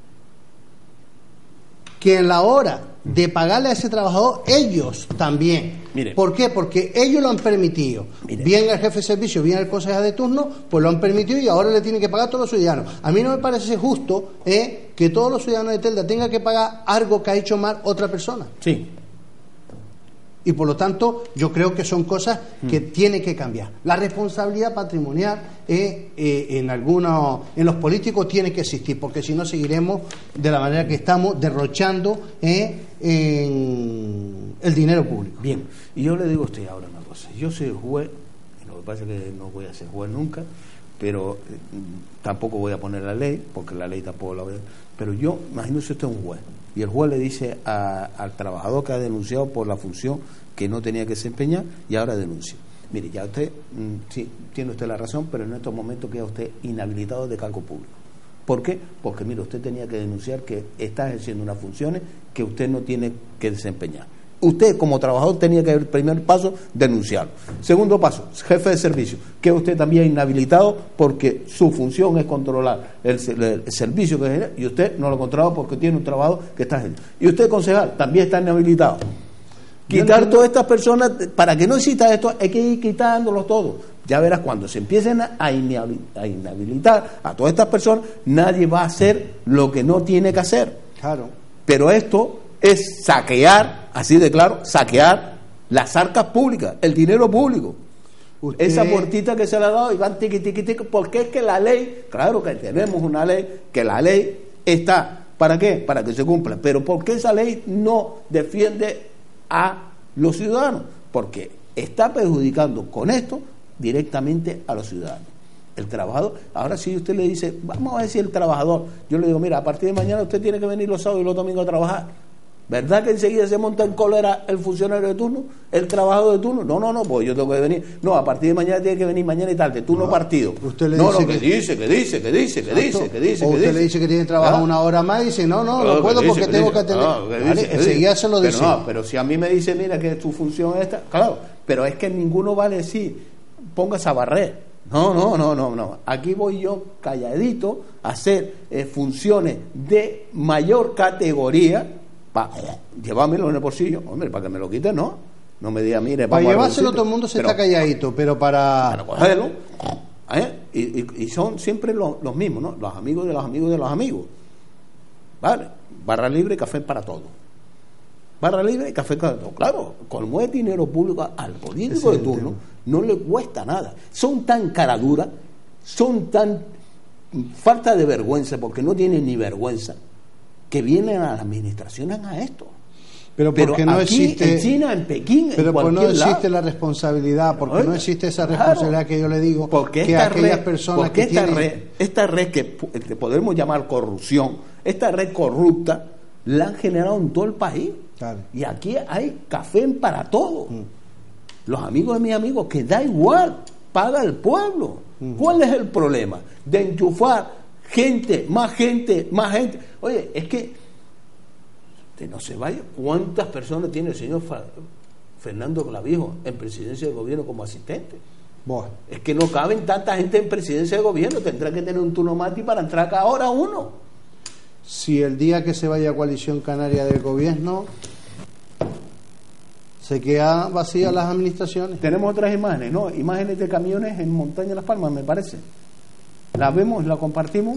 que en la hora de pagarle a ese trabajador, ellos también.
Mire.
¿Por qué? Porque ellos lo han permitido.
Mire.
Bien el jefe de servicio, bien el concejal de turno, pues lo han permitido y ahora le tienen que pagar a todos los ciudadanos. A mí no me parece justo eh, que todos los ciudadanos de Telde tengan que pagar algo que ha hecho mal otra persona.
Sí.
Y por lo tanto, yo creo que son cosas que mm. tienen que cambiar. La responsabilidad patrimonial eh, eh, en algunos, en los políticos tiene que existir, porque si no seguiremos de la manera que estamos, derrochando eh, en el dinero público.
Bien, y yo le digo a usted ahora una cosa. Yo soy juez, lo que pasa es que no voy a ser juez nunca, pero eh, tampoco voy a poner la ley, porque la ley tampoco la voy a... Pero yo, imagínese usted un juez, y el juez le dice a, al trabajador que ha denunciado por la función que no tenía que desempeñar y ahora denuncia. Mire, ya usted, mmm, sí, tiene usted la razón, pero en estos momentos queda usted inhabilitado de cargo público. ¿Por qué? Porque, mire, usted tenía que denunciar que está ejerciendo unas funciones que usted no tiene que desempeñar. Usted, como trabajador, tenía que, el primer paso, denunciarlo. Segundo paso, jefe de servicio, que usted también es inhabilitado porque su función es controlar el, el, el servicio que genera y usted no lo controla porque tiene un trabajador que está haciendo. Y usted, concejal, también está inhabilitado. Quitar todas estas personas, para que no exista esto, hay que ir quitándolos todos. Ya verás, cuando se empiecen a inhabilitar a todas estas personas, nadie va a hacer lo que no tiene que hacer.
Claro.
Pero esto es saquear, así de claro, saquear las arcas públicas, el dinero público. Usted... Esa puertita que se le ha dado y van tiqui, tiqui, tiqui, porque es que la ley, claro que tenemos una ley, que la ley está, ¿para qué? Para que se cumpla. Pero ¿por qué esa ley no defiende a los ciudadanos? Porque está perjudicando con esto directamente a los ciudadanos. El trabajador, ahora si usted le dice, vamos a decir el trabajador, yo le digo, mira, a partir de mañana usted tiene que venir los sábados y los domingos a trabajar. ¿Verdad que enseguida se monta en cólera el funcionario de turno, el trabajador de turno? No, no, no, pues yo tengo que venir. No, a partir de mañana tiene que venir mañana y tarde, turno no, partido.
Usted le
no,
dice
no, que, que dice, que dice, que dice, que dice, que dice.
O
que
usted
dice.
le dice que tiene que trabajar ¿Ah? una hora más y dice, no, no, no, no puedo
dice,
porque tengo
dice.
que atender.
No, que
vale,
dice,
enseguida
dice.
se lo dice.
Pero no, pero si a mí me dice, mira, que tu función es esta, claro, pero es que ninguno va a decir, póngase a barrer. No, no, no, no, no. Aquí voy yo calladito a hacer eh, funciones de mayor categoría para llevármelo en el bolsillo. Hombre, para que me lo quiten, no. No me diga, mire,
para llevárselo todo el mundo se pero, está calladito, pero para...
Para cogerlo, ¿eh? y, y, y son siempre los, los mismos, ¿no? Los amigos de los amigos de los amigos. ¿Vale? Barra libre y café para todos. Barra libre y café para todos. Claro, como es dinero público al político de turno, no le cuesta nada. Son tan caraduras, son tan falta de vergüenza, porque no tienen ni vergüenza, que vienen a las administraciones a esto.
Pero porque pero no
aquí,
existe
en China, en Pekín,
pero
en cualquier
no existe
lado.
la responsabilidad, porque Oiga, no existe esa responsabilidad claro, que yo le digo
porque
que
esta
aquellas
red,
personas
porque
que
esta
tienen...
red, esta red que podemos llamar corrupción, esta red corrupta, la han generado en todo el país. Claro. Y aquí hay café para todo. Mm. Los amigos de mis amigos, que da igual, paga el pueblo. Mm. ¿Cuál es el problema? De enchufar gente, más gente, más gente. Oye, es que usted no se vaya. ¿Cuántas personas tiene el señor Fernando Clavijo en presidencia de gobierno como asistente? Bueno. Es que no caben tanta gente en presidencia de gobierno. Tendrá que tener un turno más para entrar acá ahora uno.
Si el día que se vaya a Coalición Canaria del gobierno se queda vacía las administraciones.
Tenemos otras imágenes, ¿no? Imágenes de camiones en Montaña de Las Palmas, me parece. ¿Las vemos? ¿La compartimos?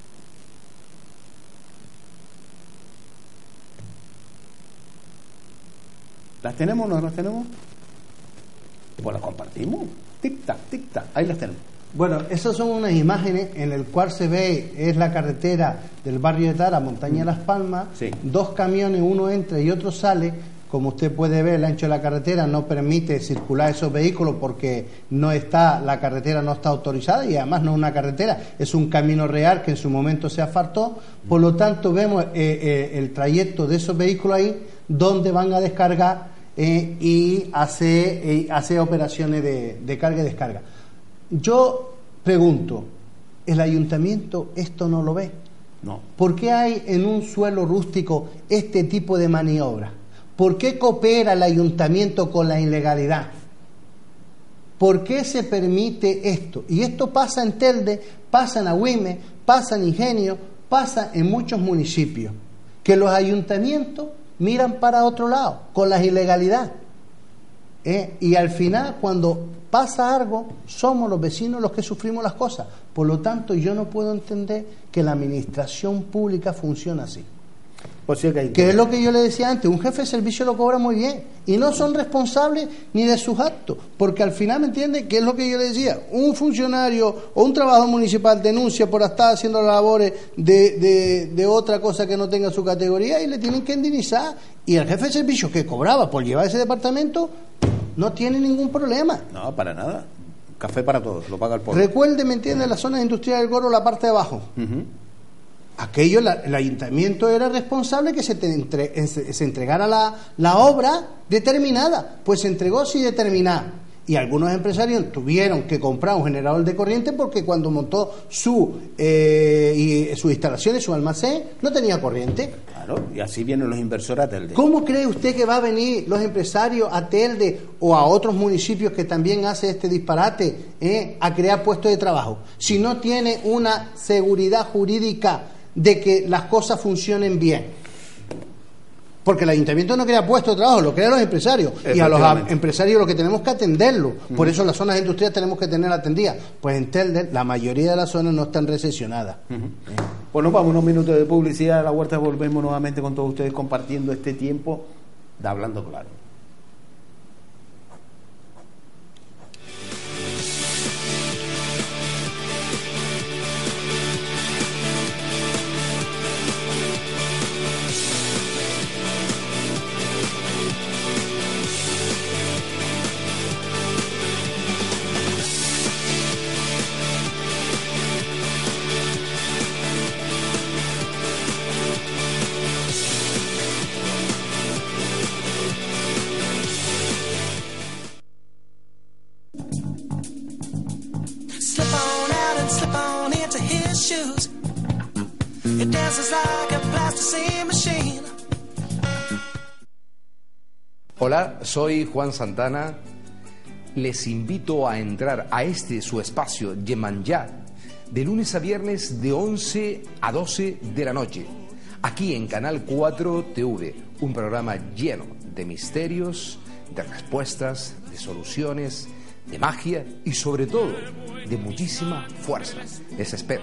¿Las tenemos o no las tenemos? Pues las compartimos. Tic-tac, tic-tac. Ahí las tenemos.
Bueno, esas son unas imágenes en el cual se ve, es la carretera del barrio de Tara, Montaña de Las Palmas, sí. Dos camiones, uno entra y otro sale. Como usted puede ver, el ancho de la carretera no permite circular esos vehículos porque no está, la carretera no está autorizada y además no es una carretera, es un camino real que en su momento se asfaltó. Por lo tanto, vemos eh, eh, el trayecto de esos vehículos ahí donde van a descargar eh, y hacer, eh, hacer operaciones de, de carga y descarga. Yo pregunto, ¿el ayuntamiento esto no lo ve?
No.
¿Por qué hay en un suelo rústico este tipo de maniobras? ¿Por qué coopera el ayuntamiento con la ilegalidad? ¿Por qué se permite esto? Y esto pasa en Telde, pasa en Agüime, pasa en Ingenio, pasa en muchos municipios, que los ayuntamientos miran para otro lado, con la ilegalidad. ¿Eh? Y al final, cuando pasa algo, somos los vecinos los que sufrimos las cosas. Por lo tanto, yo no puedo entender que la administración pública funcione así.
Pues sí que hay
que es lo que yo le decía antes, un jefe de servicio lo cobra muy bien y no son responsables ni de sus actos, porque al final, ¿me entiende? Que es lo que yo le decía, un funcionario o un trabajador municipal denuncia por estar haciendo labores de, de, de otra cosa que no tenga su categoría y le tienen que indemnizar, y el jefe de servicio que cobraba por llevar ese departamento no tiene ningún problema.
No, para nada. Café para todos, lo paga el pueblo.
Recuerde, ¿me entiende? La zona industrial del Goro, la parte de abajo. Uh-huh. Aquello, la, el ayuntamiento era responsable que se, te entre, se, se entregara la, la obra determinada, pues se entregó sin determinar. Y algunos empresarios tuvieron que comprar un generador de corriente porque cuando montó su, eh, y, sus instalaciones, su almacén, no tenía corriente.
Claro, y así vienen los inversores a Telde.
¿Cómo cree usted que va a venir los empresarios a Telde o a otros municipios que también hacen este disparate eh, a crear puestos de trabajo? Si no tiene una seguridad jurídica de que las cosas funcionen bien. Porque el ayuntamiento no crea puestos de trabajo, lo crean los empresarios. Y a los empresarios lo que tenemos que atenderlo. Por uh-huh. eso las zonas industriales tenemos que tener atendidas. Pues en Telde, la mayoría de las zonas no están recesionadas.
Uh-huh. Pues nos vamos unos minutos de publicidad a la huerta, volvemos nuevamente con todos ustedes compartiendo este tiempo de Hablando Claro.
shoes. It dances like a plasticine machine.
Hola, soy Juan Santana. Les invito a entrar a este su espacio Yemanjá de lunes a viernes de once a doce de la noche, aquí en Canal cuatro T V, un programa lleno de misterios, de respuestas, de soluciones, de magia y sobre todo de muchísima fuerza. Les espero.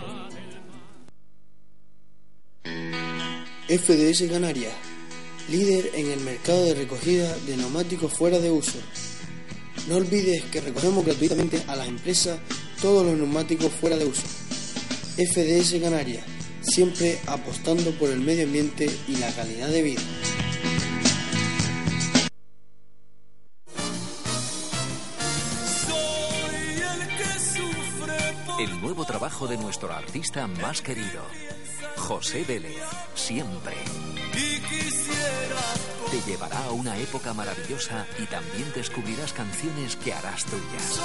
F D S Canarias, líder en el mercado de recogida de neumáticos fuera de uso. No olvides que recogemos gratuitamente a las empresas todos los neumáticos fuera de uso. F D S Canarias, siempre apostando por el medio ambiente y la calidad de vida.
El nuevo trabajo de nuestro artista más querido, José Vélez, Siempre. Te llevará a una época maravillosa y también descubrirás canciones que harás tuyas.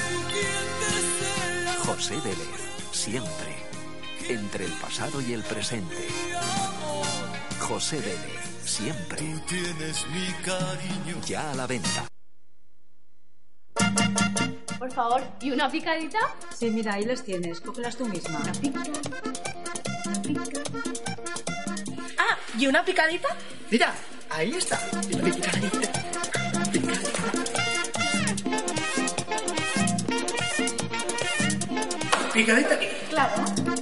José Vélez, Siempre. Entre el pasado y el presente. José Vélez, Siempre. Ya a la venta.
Por favor, ¿y una picadita?
Sí, mira, ahí las tienes. Cógelas tú misma.
Una pica, una pica. Ah, ¿y una picadita?
Mira, ahí está. Picadita. Picadita. Picadita aquí.
Claro.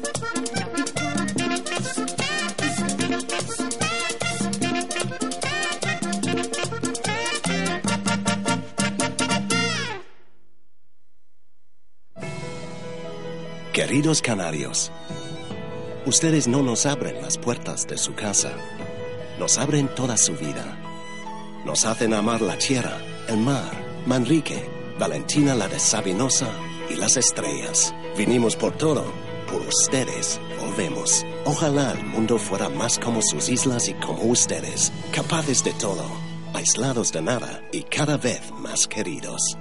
Queridos canarios, ustedes no nos abren las puertas de su casa, nos abren toda su vida. Nos hacen amar la tierra, el mar, Manrique, Valentina la de Sabinosa y las estrellas. Vinimos por todo, por ustedes volvemos. Ojalá el mundo fuera más como sus islas y como ustedes, capaces de todo, aislados de nada y cada vez más queridos.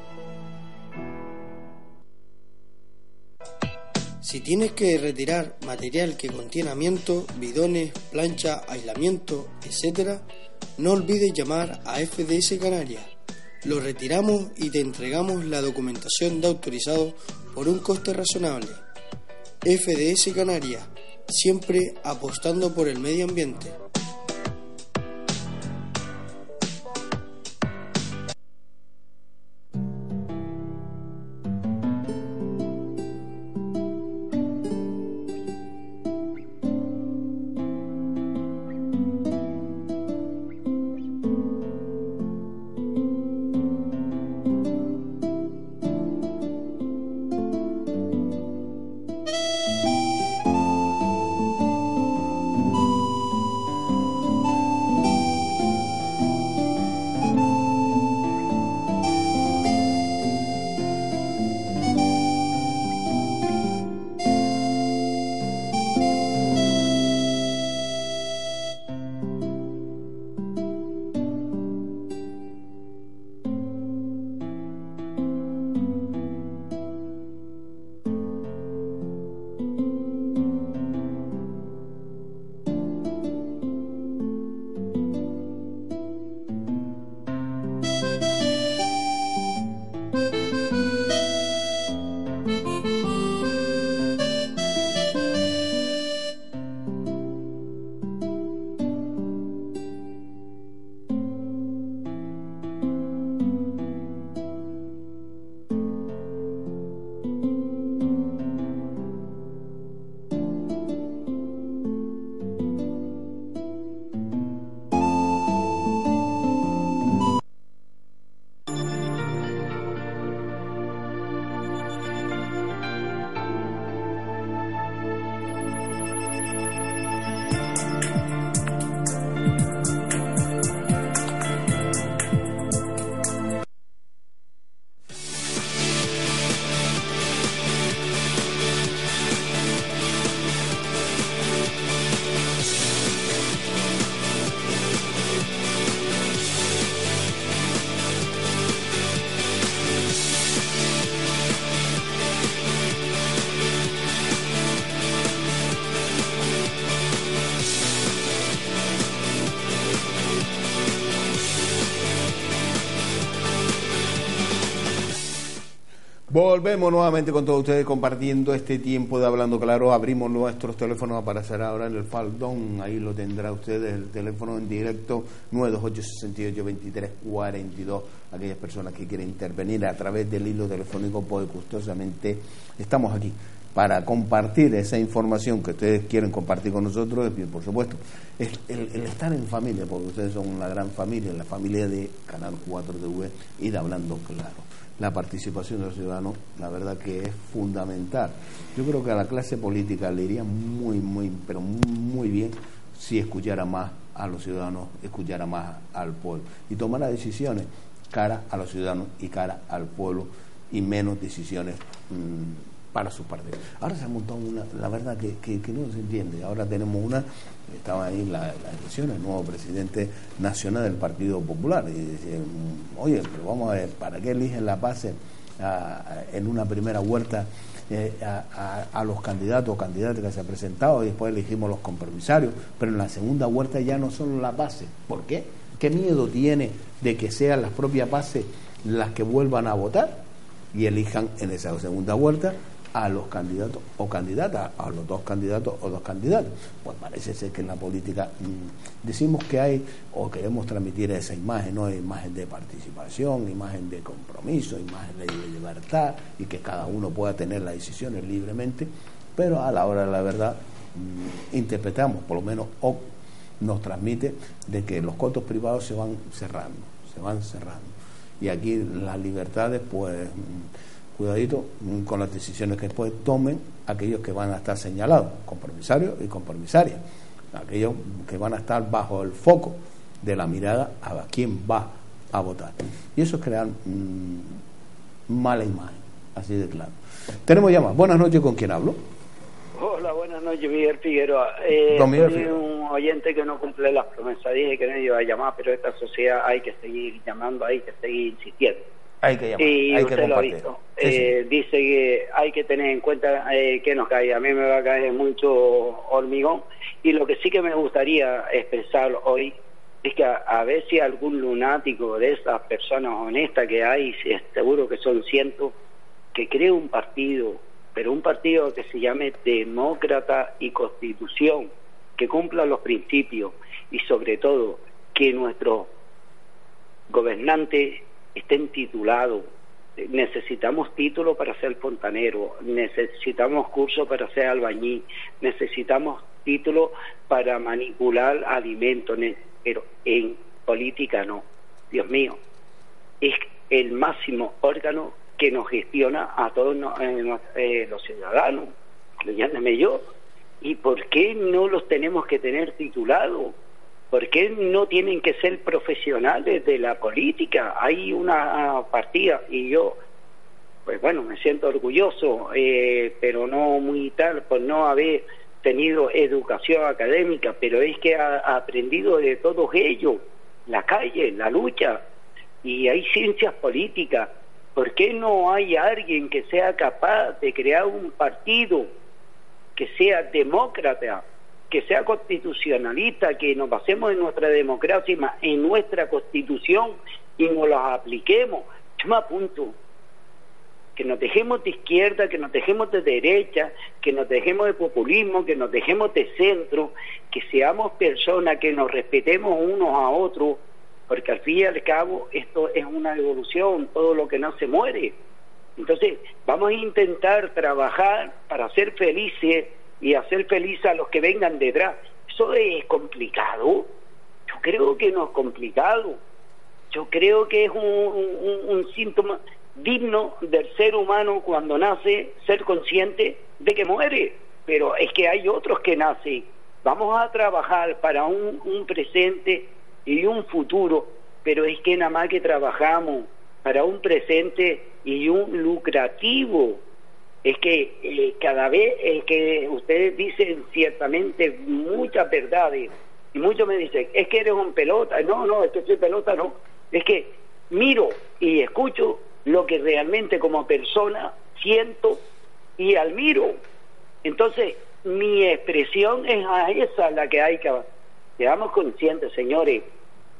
Si tienes que retirar material que contiene amianto, bidones, plancha, aislamiento, etcétera, no olvides llamar a F D S Canarias. Lo retiramos y te entregamos la documentación de autorizado por un coste razonable. F D S Canarias, siempre apostando por el medio ambiente.
Volvemos nuevamente con todos ustedes compartiendo este tiempo de Hablando Claro. Abrimos nuestros teléfonos, aparecer ahora en el faldón, ahí lo tendrá ustedes, el teléfono en directo nueve dos ocho, seis ocho, dos tres cuatro dos. Aquellas personas que quieren intervenir a través del hilo telefónico, pues gustosamente estamos aquí para compartir esa información que ustedes quieren compartir con nosotros. Y por supuesto, el, el, el estar en familia, porque ustedes son una gran familia, la familia de Canal cuatro T V y de Hablando Claro. La participación de los ciudadanos, la verdad que es fundamental. Yo creo que a la clase política le iría muy, muy, pero muy bien si escuchara más a los ciudadanos, escuchara más al pueblo y tomara decisiones cara a los ciudadanos y cara al pueblo y menos decisiones mmm, para sus partidos. Ahora se ha montado una, la verdad que, que, que no se entiende. Ahora tenemos una, estaba ahí la, la elección, el nuevo presidente nacional del Partido Popular, y decían, oye, pero vamos a ver, ¿para qué eligen la base a, a, en una primera vuelta eh, a, a, a los candidatos o candidatas que se han presentado y después elegimos los compromisarios, pero en la segunda vuelta ya no son las bases? ¿Por qué? ¿Qué miedo tiene de que sean las propias bases las que vuelvan a votar y elijan en esa segunda vuelta a los candidatos o candidatas, a los dos candidatos o dos candidatos? Pues parece ser que en la política mmm, decimos que hay, o queremos transmitir esa imagen, ¿no? Imagen de participación, imagen de compromiso, imagen de libertad, y que cada uno pueda tener las decisiones libremente, pero a la hora de la verdad mmm, interpretamos, por lo menos o nos transmite, de que los cotos privados se van cerrando, se van cerrando, y aquí las libertades, pues mmm, cuidadito con las decisiones que después tomen aquellos que van a estar señalados, compromisarios y compromisarias, aquellos que van a estar bajo el foco de la mirada a quién va a votar. Y eso es crear mmm, mala imagen, así de claro. Tenemos llamadas. Buenas noches, ¿con quién hablo?
Hola, buenas noches, Miguel Figueroa. Eh,
Don Miguel
soy
Figueroa.
un oyente que no cumple las promesas. Dije que no iba a llamar, pero esta sociedad hay que seguir llamando, hay que seguir insistiendo.
Hay que llamar,
y
hay
usted
que
lo ha
compartir.
visto.
Sí,
Eh, sí. Dice que hay que tener en cuenta eh, que nos cae. A mí me va a caer mucho hormigón. Y lo que sí que me gustaría expresar hoy es que a, a ver si algún lunático de esas personas honestas que hay, seguro que son cientos, que cree un partido, pero un partido que se llame Demócrata y Constitución, que cumpla los principios y sobre todo que nuestros gobernantes estén titulados. Necesitamos título para ser fontanero, necesitamos curso para ser albañil, necesitamos título para manipular alimentos, pero en política no. Dios mío, es el máximo órgano que nos gestiona a todos eh, eh, los ciudadanos, incluyéndome yo. ¿Y por qué no los tenemos que tener titulados? ¿Por qué no tienen que ser profesionales de la política? Hay una partida y yo, pues bueno, me siento orgulloso, eh, pero no muy tal, por no haber tenido educación académica, pero es que ha, ha aprendido de todos ellos, la calle, la lucha, y hay ciencias políticas. ¿Por qué no hay alguien que sea capaz de crear un partido que sea demócrata, que sea constitucionalista, que nos basemos en nuestra democracia, en nuestra constitución y nos las apliquemos? Yo me apunto. Que nos dejemos de izquierda, que nos dejemos de derecha, que nos dejemos de populismo, que nos dejemos de centro, que seamos personas que nos respetemos unos a otros, porque al fin y al cabo esto es una evolución, todo lo que no se muere. Entonces vamos a intentar trabajar para ser felices y hacer felices a los que vengan detrás. Eso es complicado. Yo creo que no es complicado. Yo creo que es un, un, un síntoma digno del ser humano cuando nace, ser consciente de que muere. Pero es que hay otros que nacen. Vamos a trabajar para un, un presente y un futuro, pero es que nada más que trabajamos para un presente y un lucrativo. Es que eh, cada vez es que ustedes dicen ciertamente muchas verdades, y muchos me dicen, es que eres un pelota. No, no, es que soy pelota, no. Es que miro y escucho lo que realmente como persona siento y admiro. Entonces, mi expresión es a esa la que hay que... Seamos conscientes, señores,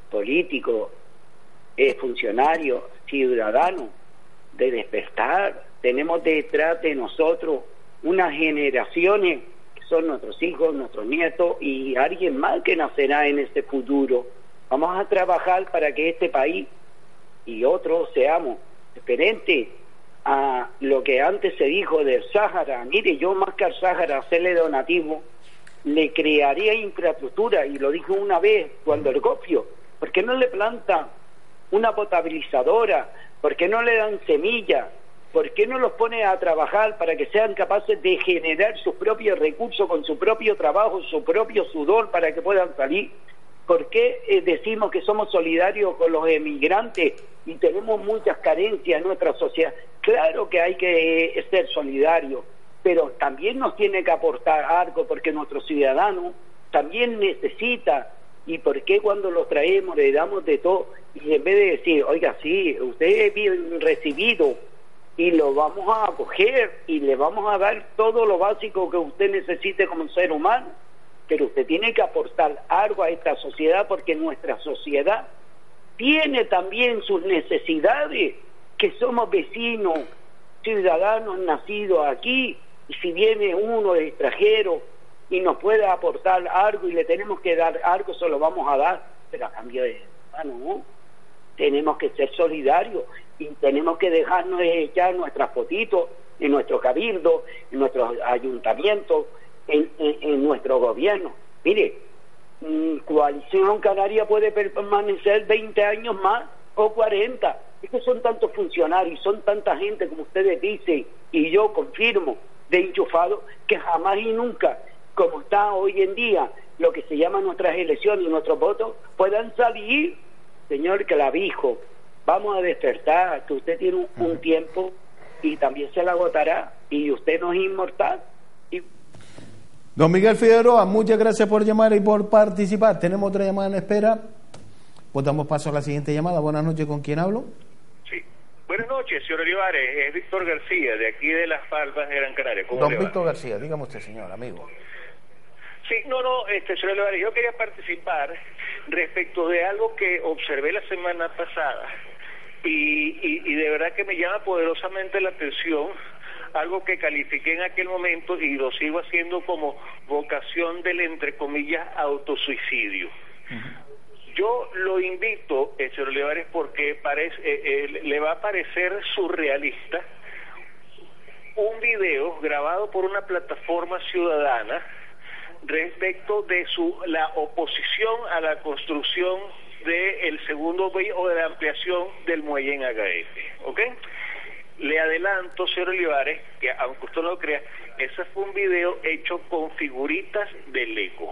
políticos, eh, funcionarios, ciudadanos, de despertar, tenemos detrás de nosotros unas generaciones que son nuestros hijos, nuestros nietos y alguien más que nacerá en este futuro. Vamos a trabajar para que este país y otros seamos diferentes a lo que antes se dijo del Sáhara. Mire, yo más que al Sáhara hacerle donativo, le crearía infraestructura, y lo dijo una vez cuando el copio. ¿Por qué no le planta una potabilizadora? ¿Por qué no le dan semillas? ¿Por qué no los pone a trabajar para que sean capaces de generar sus propios recursos con su propio trabajo, su propio sudor, para que puedan salir? ¿Por qué eh, decimos que somos solidarios con los emigrantes y tenemos muchas carencias en nuestra sociedad? Claro que hay que eh, ser solidarios, pero también nos tiene que aportar algo, porque nuestro ciudadano también necesita. ¿Y por qué cuando los traemos le damos de todo? Y en vez de decir, oiga, sí, usted es bien recibido y lo vamos a acoger y le vamos a dar todo lo básico que usted necesite como ser humano, pero usted tiene que aportar algo a esta sociedad, porque nuestra sociedad tiene también sus necesidades, que somos vecinos, ciudadanos nacidos aquí, y si viene uno de extranjero y nos puede aportar algo y le tenemos que dar algo, se lo vamos a dar, pero a cambio de ah, no, tenemos que ser solidarios y tenemos que dejarnos de echar nuestras fotitos en nuestro cabildo, en nuestros ayuntamientos, en, en, en nuestro gobierno. Mire, Coalición Canaria puede permanecer veinte años más o cuarenta. Es que son tantos funcionarios, son tanta gente, como ustedes dicen, y yo confirmo, de enchufado, que jamás y nunca, como está hoy en día lo que se llama nuestras elecciones y nuestros votos, puedan salir. Señor Clavijo, vamos a despertar, que usted tiene un, un tiempo y también se la agotará, y usted no es inmortal. Y...
Don Miguel Figueroa, muchas gracias por llamar y por participar. Tenemos otra llamada en espera, pues damos paso a la siguiente llamada. Buenas noches, ¿con quién hablo?
Sí, buenas noches, señor Olivares, es Víctor García, de aquí de Las Palmas de Gran Canaria. ¿Cómo
Don
le va?
Víctor García, dígame usted, señor, amigo.
Sí, no, no, este, señor Olivares, yo quería participar respecto de algo que observé la semana pasada y, y, y de verdad que me llama poderosamente la atención, algo que califiqué en aquel momento y lo sigo haciendo como vocación del, entre comillas, autosuicidio. Uh-huh. Yo lo invito, eh, señor Olivares, porque parece, eh, eh, le va a parecer surrealista un video grabado por una plataforma ciudadana respecto de su la oposición a la construcción del segundo muelle o de la ampliación del muelle en Agaete, ¿ok? Le adelanto, señor Olivares, que aunque usted no lo crea, ese fue un video hecho con figuritas de Lego,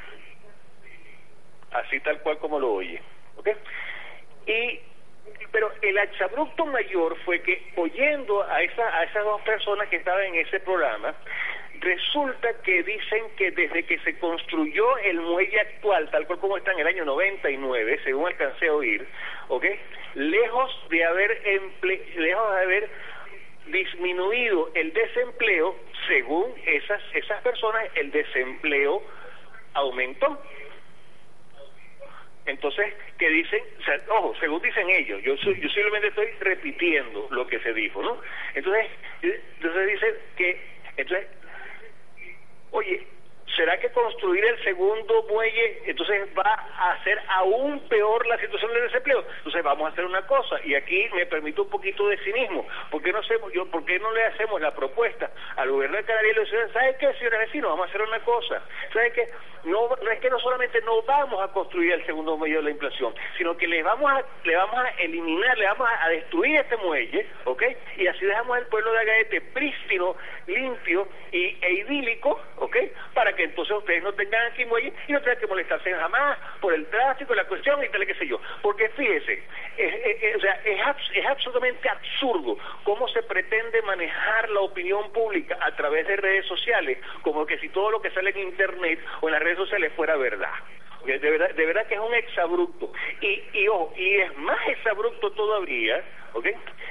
así tal cual como lo oye, ¿ok? Y pero el exabrupto mayor fue que, oyendo a esa a esas dos personas que estaban en ese programa, resulta que dicen que desde que se construyó el muelle actual, tal cual como está en el año noventa y nueve, según alcancé a oír, ¿ok? Lejos de haber emple lejos de haber disminuido el desempleo, según esas esas personas, el desempleo aumentó. Entonces, ¿qué dicen? O sea, ojo, según dicen ellos, yo soy, yo simplemente estoy repitiendo lo que se dijo, ¿no? Entonces, entonces dicen que, entonces, oye, ¿será que construir el segundo muelle entonces va a hacer aún peor la situación del desempleo? Entonces vamos a hacer una cosa, y aquí me permito un poquito de cinismo. ¿Por qué no hacemos, yo, por qué no le hacemos la propuesta al gobierno de Canarias y le decimos, ¿sabe qué, señores vecinos? Vamos a hacer una cosa. ¿Sabe qué? No, no es que no solamente no vamos a construir el segundo muelle de la inflación, sino que le vamos a, le vamos a eliminar, le vamos a, a destruir este muelle, ¿ok? Y así dejamos el pueblo de Agaete prístino, limpio y, e idílico, ¿ok? Para que entonces ustedes no tengan aquí muelle y no tengan que molestarse jamás por el tráfico, la cuestión y tal, qué sé yo. Porque fíjese, es, es, es, o sea, es, abs es absolutamente absurdo cómo se pretende manejar la opinión pública a través de redes sociales, como que si todo lo que sale en internet o en las redes sociales fuera verdad. De verdad, de verdad que es un exabrupto. Y, y, oh, y es más exabrupto todavía, ¿ok?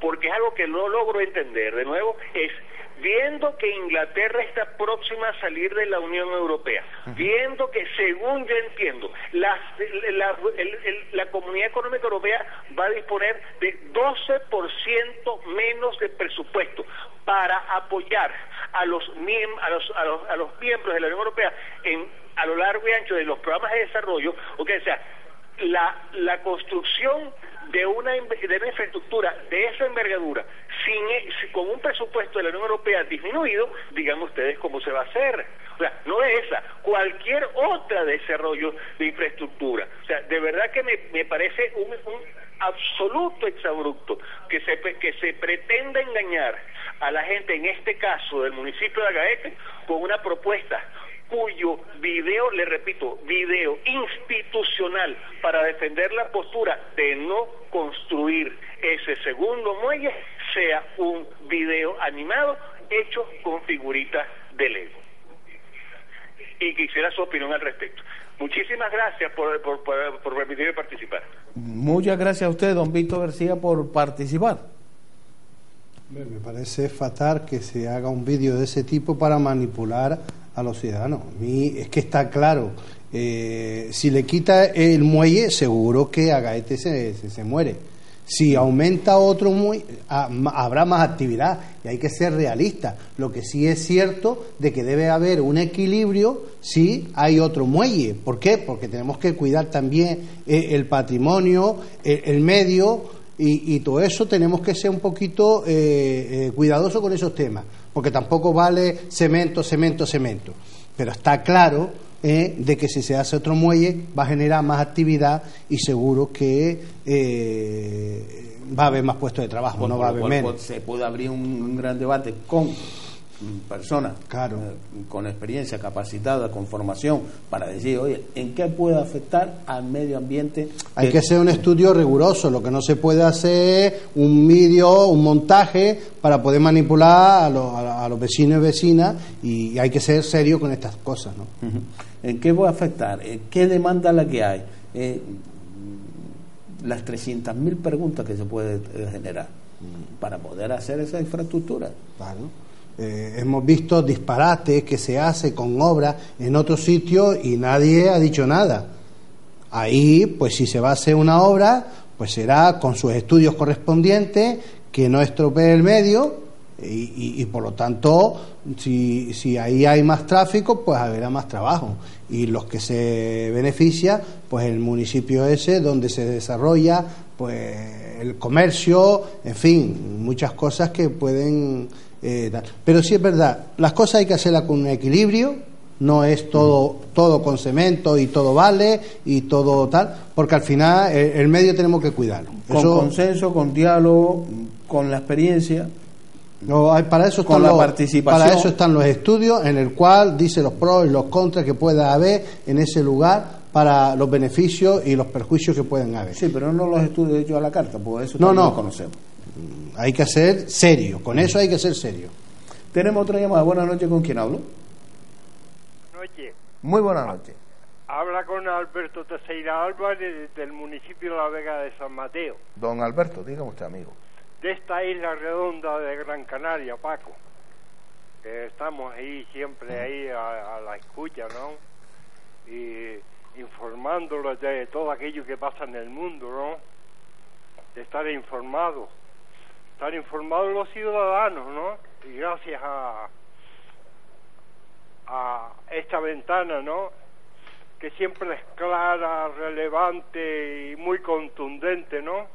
porque es algo que no logro entender. De nuevo, es viendo que Inglaterra está próxima a salir de la Unión Europea, viendo que, según yo entiendo, la, la, el, el, la Comunidad Económica Europea va a disponer de doce por ciento menos de presupuesto para apoyar a los, miem a los, a los, a los miembros de la Unión Europea en, a lo largo y ancho de los programas de desarrollo, okay, o sea, la, la construcción de una, de una infraestructura de esa envergadura, sin, con un presupuesto de la Unión Europea disminuido, digan ustedes cómo se va a hacer. O sea, no es esa, cualquier otra desarrollo de infraestructura. O sea, de verdad que me, me parece un, un absoluto exabrupto que se, que se pretenda engañar a la gente, en este caso del municipio de Agaete, con una propuesta cuyo video, le repito, video institucional para defender la postura de no construir ese segundo muelle sea un video animado hecho con figuritas de Lego. Y quisiera su opinión al respecto. Muchísimas gracias por, por, por, por permitirme participar.
Muchas gracias a usted, don Víctor García, por participar.
Me parece fatal que se haga un vídeo de ese tipo para manipular a los ciudadanos. A mí es que está claro, eh, si le quita el muelle, seguro que Agaete se, se, se muere. Si aumenta otro muelle, a, habrá más actividad, y hay que ser realistas. Lo que sí es cierto de que debe haber un equilibrio si hay otro muelle. ¿Por qué? Porque tenemos que cuidar también eh, el patrimonio, el, el medio, y, y todo eso tenemos que ser un poquito eh, eh, cuidadosos con esos temas, porque tampoco vale cemento, cemento, cemento. Pero está claro eh, de que si se hace otro muelle va a generar más actividad y seguro que eh, va a haber más puestos de trabajo, por, no va a haber
por,
menos.
Por, se puede abrir un, un gran debate con personas
claro.
eh, con experiencia, capacitada, con formación, para decir, oye, ¿en qué puede afectar al medio ambiente?
Hay que hacer un estudio riguroso. Lo que no se puede hacer un vídeo, un montaje para poder manipular a los, a los vecinos y vecinas, y hay que ser serio con estas cosas, ¿no?
Uh-huh. ¿En qué puede afectar? ¿Qué demanda la que hay? Eh, las trescientas mil preguntas que se puede eh, generar para poder hacer esa infraestructura.
Claro. Eh, hemos visto disparates que se hace con obras en otros sitios y nadie ha dicho nada. Ahí, pues si se va a hacer una obra, pues será con sus estudios correspondientes, que no estropee el medio, y, y, y por lo tanto, si, si ahí hay más tráfico, pues habrá más trabajo. Y los que se beneficia, pues el municipio ese donde se desarrolla pues el comercio, en fin, muchas cosas que pueden... Eh, pero sí es verdad, las cosas hay que hacerlas con un equilibrio, no es todo todo con cemento y todo vale y todo tal, porque al final el, el medio tenemos que cuidarlo.
Con
eso,
consenso, con diálogo, con la experiencia,
no, hay, para eso están
con la
los,
participación.
Para eso están los estudios en el cual dice los pros y los contras que pueda haber en ese lugar, para los beneficios y los perjuicios que pueden haber.
Sí, pero no los estudios hechos a la carta, porque eso
no,
también
no.
lo conocemos.
Hay que ser serio, con eso hay que ser serio.
Tenemos otra llamada. Buenas noches, ¿con quién hablo?
Buenas noches.
Muy buenas noches.
Habla con Alberto Teixeira Álvarez del municipio de La Vega de San Mateo.
Don Alberto, dígame usted, amigo.
De esta isla redonda de Gran Canaria, Paco. Que estamos ahí siempre ahí a, a la escucha, ¿no? Y informándolos de todo aquello que pasa en el mundo, ¿no? De estar informados. Estar informados los ciudadanos, ¿no? Y gracias a a esta ventana, ¿no? Que siempre es clara, relevante y muy contundente, ¿no?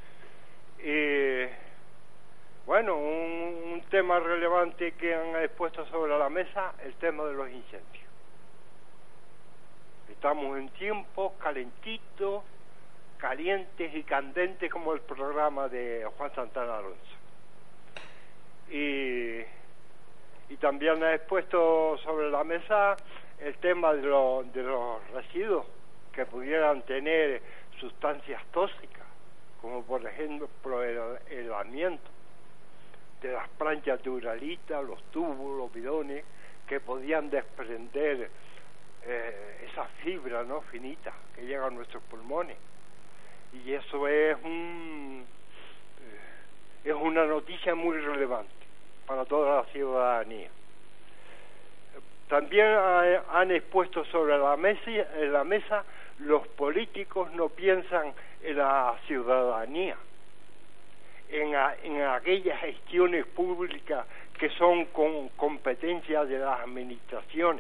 Y bueno, un, un tema relevante que han expuesto sobre la mesa, el tema de los incendios. Estamos en tiempos calentitos, calientes y candentes como el programa de Juan Santana Alonso. Y, y también ha expuesto sobre la mesa el tema de, lo, de los residuos que pudieran tener sustancias tóxicas, como por ejemplo el, el amianto de las planchas de uralita, los tubos, los bidones, que podían desprender eh, esa fibra, ¿no?, finita que llega a nuestros pulmones. Y eso es un eh, es un una noticia muy relevante para toda la ciudadanía. También han expuesto sobre la mesa, en la mesa, los políticos no piensan en la ciudadanía, en, a, en aquellas gestiones públicas que son con competencia de las administraciones.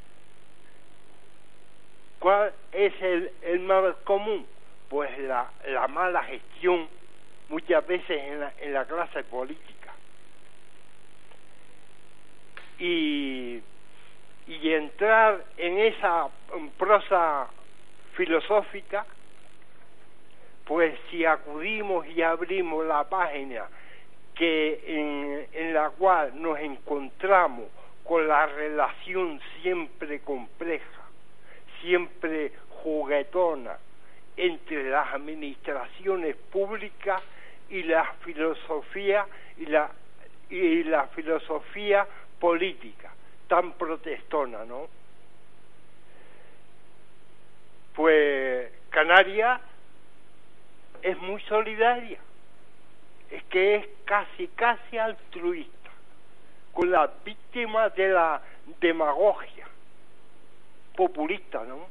¿Cuál es el, el mal común? Pues la, la mala gestión, muchas veces en la, en la clase política. Y, y entrar en esa prosa filosófica, pues si acudimos y abrimos la página que en, en la cual nos encontramos con la relación siempre compleja, siempre juguetona entre las administraciones públicas y la filosofía y la y la filosofía política tan protestona, ¿no? Pues Canarias es muy solidaria, es que es casi casi altruista con las víctimas de la demagogia populista, ¿no?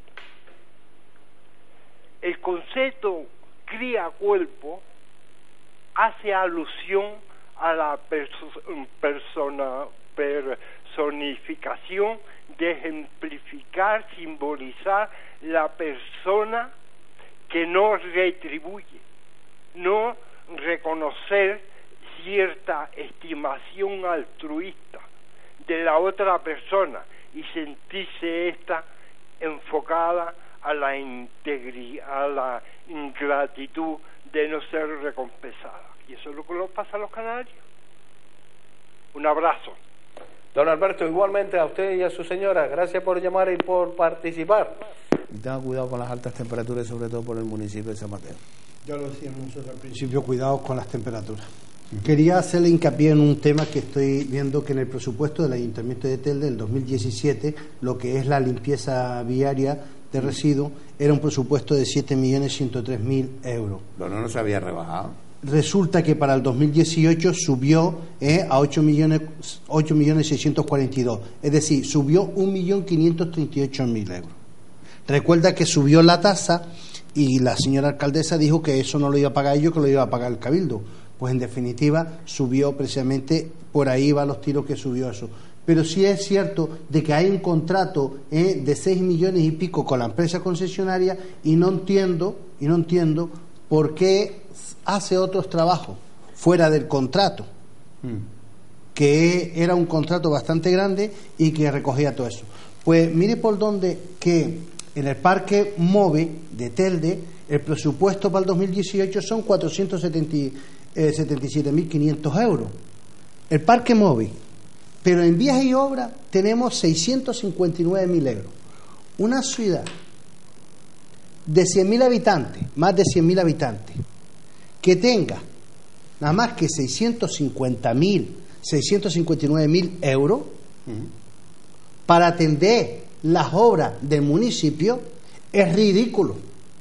El concepto cría cuerpo hace alusión a la perso persona, personificación de ejemplificar, simbolizar la persona que no retribuye, no reconocer cierta estimación altruista de la otra persona y sentirse esta enfocada a la integridad, a la ingratitud de no ser recompensada. Y eso es lo que nos pasa a los canarios. Un abrazo.
Don Alberto, igualmente a usted y a su señora, gracias por llamar y por participar. Y tenga cuidado con las altas temperaturas, sobre todo por el municipio de San Mateo.
Ya lo decíamos nosotros al principio, cuidado con las temperaturas. Uh-huh. Quería hacerle hincapié en un tema que estoy viendo, que en el presupuesto del Ayuntamiento de Telde del dos mil diecisiete, lo que es la limpieza viaria de residuos, era un presupuesto de siete millones ciento tres mil euros.
Pero no, no se había rebajado.
Resulta que para el dos mil dieciocho subió eh, a ocho millones seiscientos cuarenta y dos, es decir, subió un millón quinientos treinta y ocho mil euros. Recuerda que subió la tasa y la señora alcaldesa dijo que eso no lo iba a pagar yo, que lo iba a pagar el Cabildo. Pues en definitiva subió precisamente, por ahí va los tiros que subió eso. Pero sí es cierto de que hay un contrato eh, de seis millones y pico con la empresa concesionaria y no entiendo, y no entiendo por qué hace otros trabajos fuera del contrato, mm. que era un contrato bastante grande y que recogía todo eso. Pues mire por dónde que en el parque MOVE de Telde el presupuesto para el dos mil dieciocho son cuatrocientos setenta y siete mil quinientos euros. El parque MOVE. Pero en vías y obras tenemos seiscientos cincuenta y nueve mil euros. Una ciudad de cien mil habitantes, más de cien mil habitantes, que tenga nada más que seiscientos cincuenta mil, seiscientos cincuenta y nueve mil euros uh-huh. para atender las obras del municipio, es ridículo.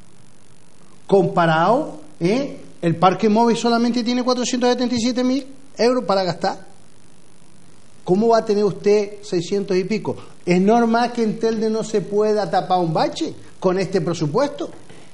Comparado, ¿eh? el parque móvil solamente tiene cuatrocientos setenta y siete mil euros para gastar. ¿Cómo va a tener usted seiscientos y pico? Es normal que en Telde no se pueda tapar un bache con este presupuesto.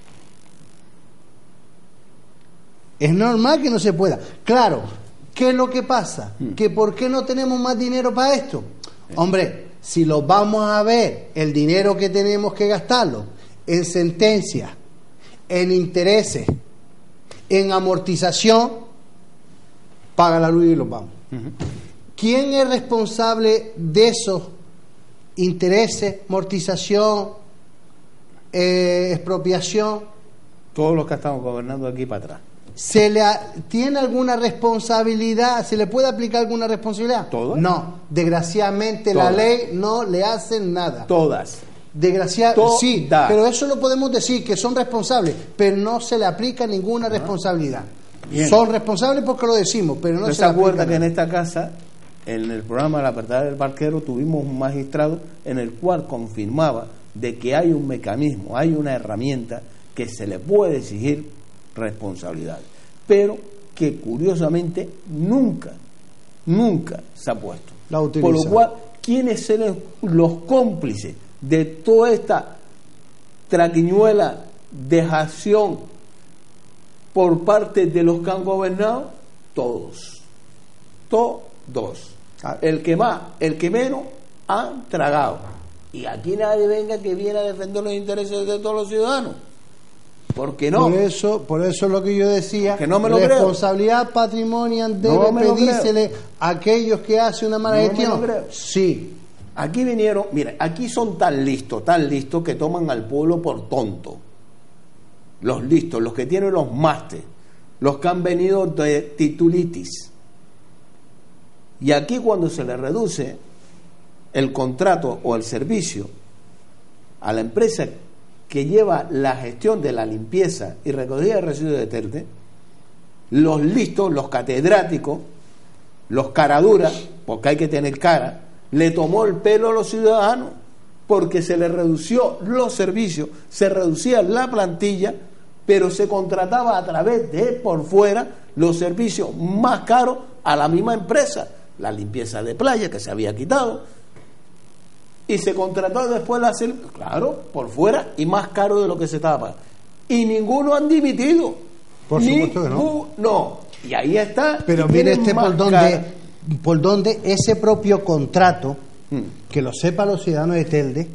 Es normal que no se pueda. Claro, ¿qué es lo que pasa? ¿Que por qué no tenemos más dinero para esto? Hombre, si lo vamos a ver, el dinero que tenemos que gastarlo en sentencias, en intereses, en amortización, paga la luz y los vamos. Uh-huh. ¿Quién es responsable de esos intereses, amortización, eh, expropiación?
Todos los que estamos gobernando aquí para atrás.
¿Se le ha, ¿Tiene alguna responsabilidad? ¿Se le puede aplicar alguna responsabilidad?
¿Todas?
No, desgraciadamente Todas. La ley no le hace nada.
Todas.
Desgraciadamente, sí, pero eso lo podemos decir, que son responsables, pero no se le aplica ninguna responsabilidad. Bien. Son responsables porque lo decimos, pero no
¿No
se,
se
le
acuerda
aplica
que en esta casa, en el programa de la apertura del parquero, tuvimos un magistrado en el cual confirmaba de que hay un mecanismo, hay una herramienta que se le puede exigir responsabilidades, pero que curiosamente nunca, nunca se ha puesto.
La utiliza.
Por lo cual, ¿quiénes eran los cómplices de toda esta traquiñuela, dejación por parte de los que han gobernado? Todos. Todos. El que más, el que menos han tragado. Y aquí nadie venga que viene a defender los intereses de todos los ciudadanos. Porque no.
Por eso, por eso es lo que yo decía.
Que no me lo
responsabilidad patrimonial debe
no me
pedírsele a aquellos que hacen una mala
no
gestión.
Me lo creo.
Sí.
Aquí vinieron, mira, aquí son tan listos, tan listos que toman al pueblo por tonto. Los listos, los que tienen los másteres, los que han venido de titulitis. Y aquí cuando se le reduce el contrato o el servicio a la empresa que lleva la gestión de la limpieza y recogida de residuos de Telde, los listos, los catedráticos, los caraduras, porque hay que tener cara, le tomó el pelo a los ciudadanos porque se le redució los servicios, se reducía la plantilla, pero se contrataba a través de por fuera los servicios más caros a la misma empresa, la limpieza de playa que se había quitado, y se contrató después la claro, por fuera y más caro de lo que se estaba pagando. Y ninguno han dimitido.
Por supuesto que no.
No. Y ahí está.
Pero mire este por donde, por donde ese propio contrato, hmm. que lo sepan los ciudadanos de Telde,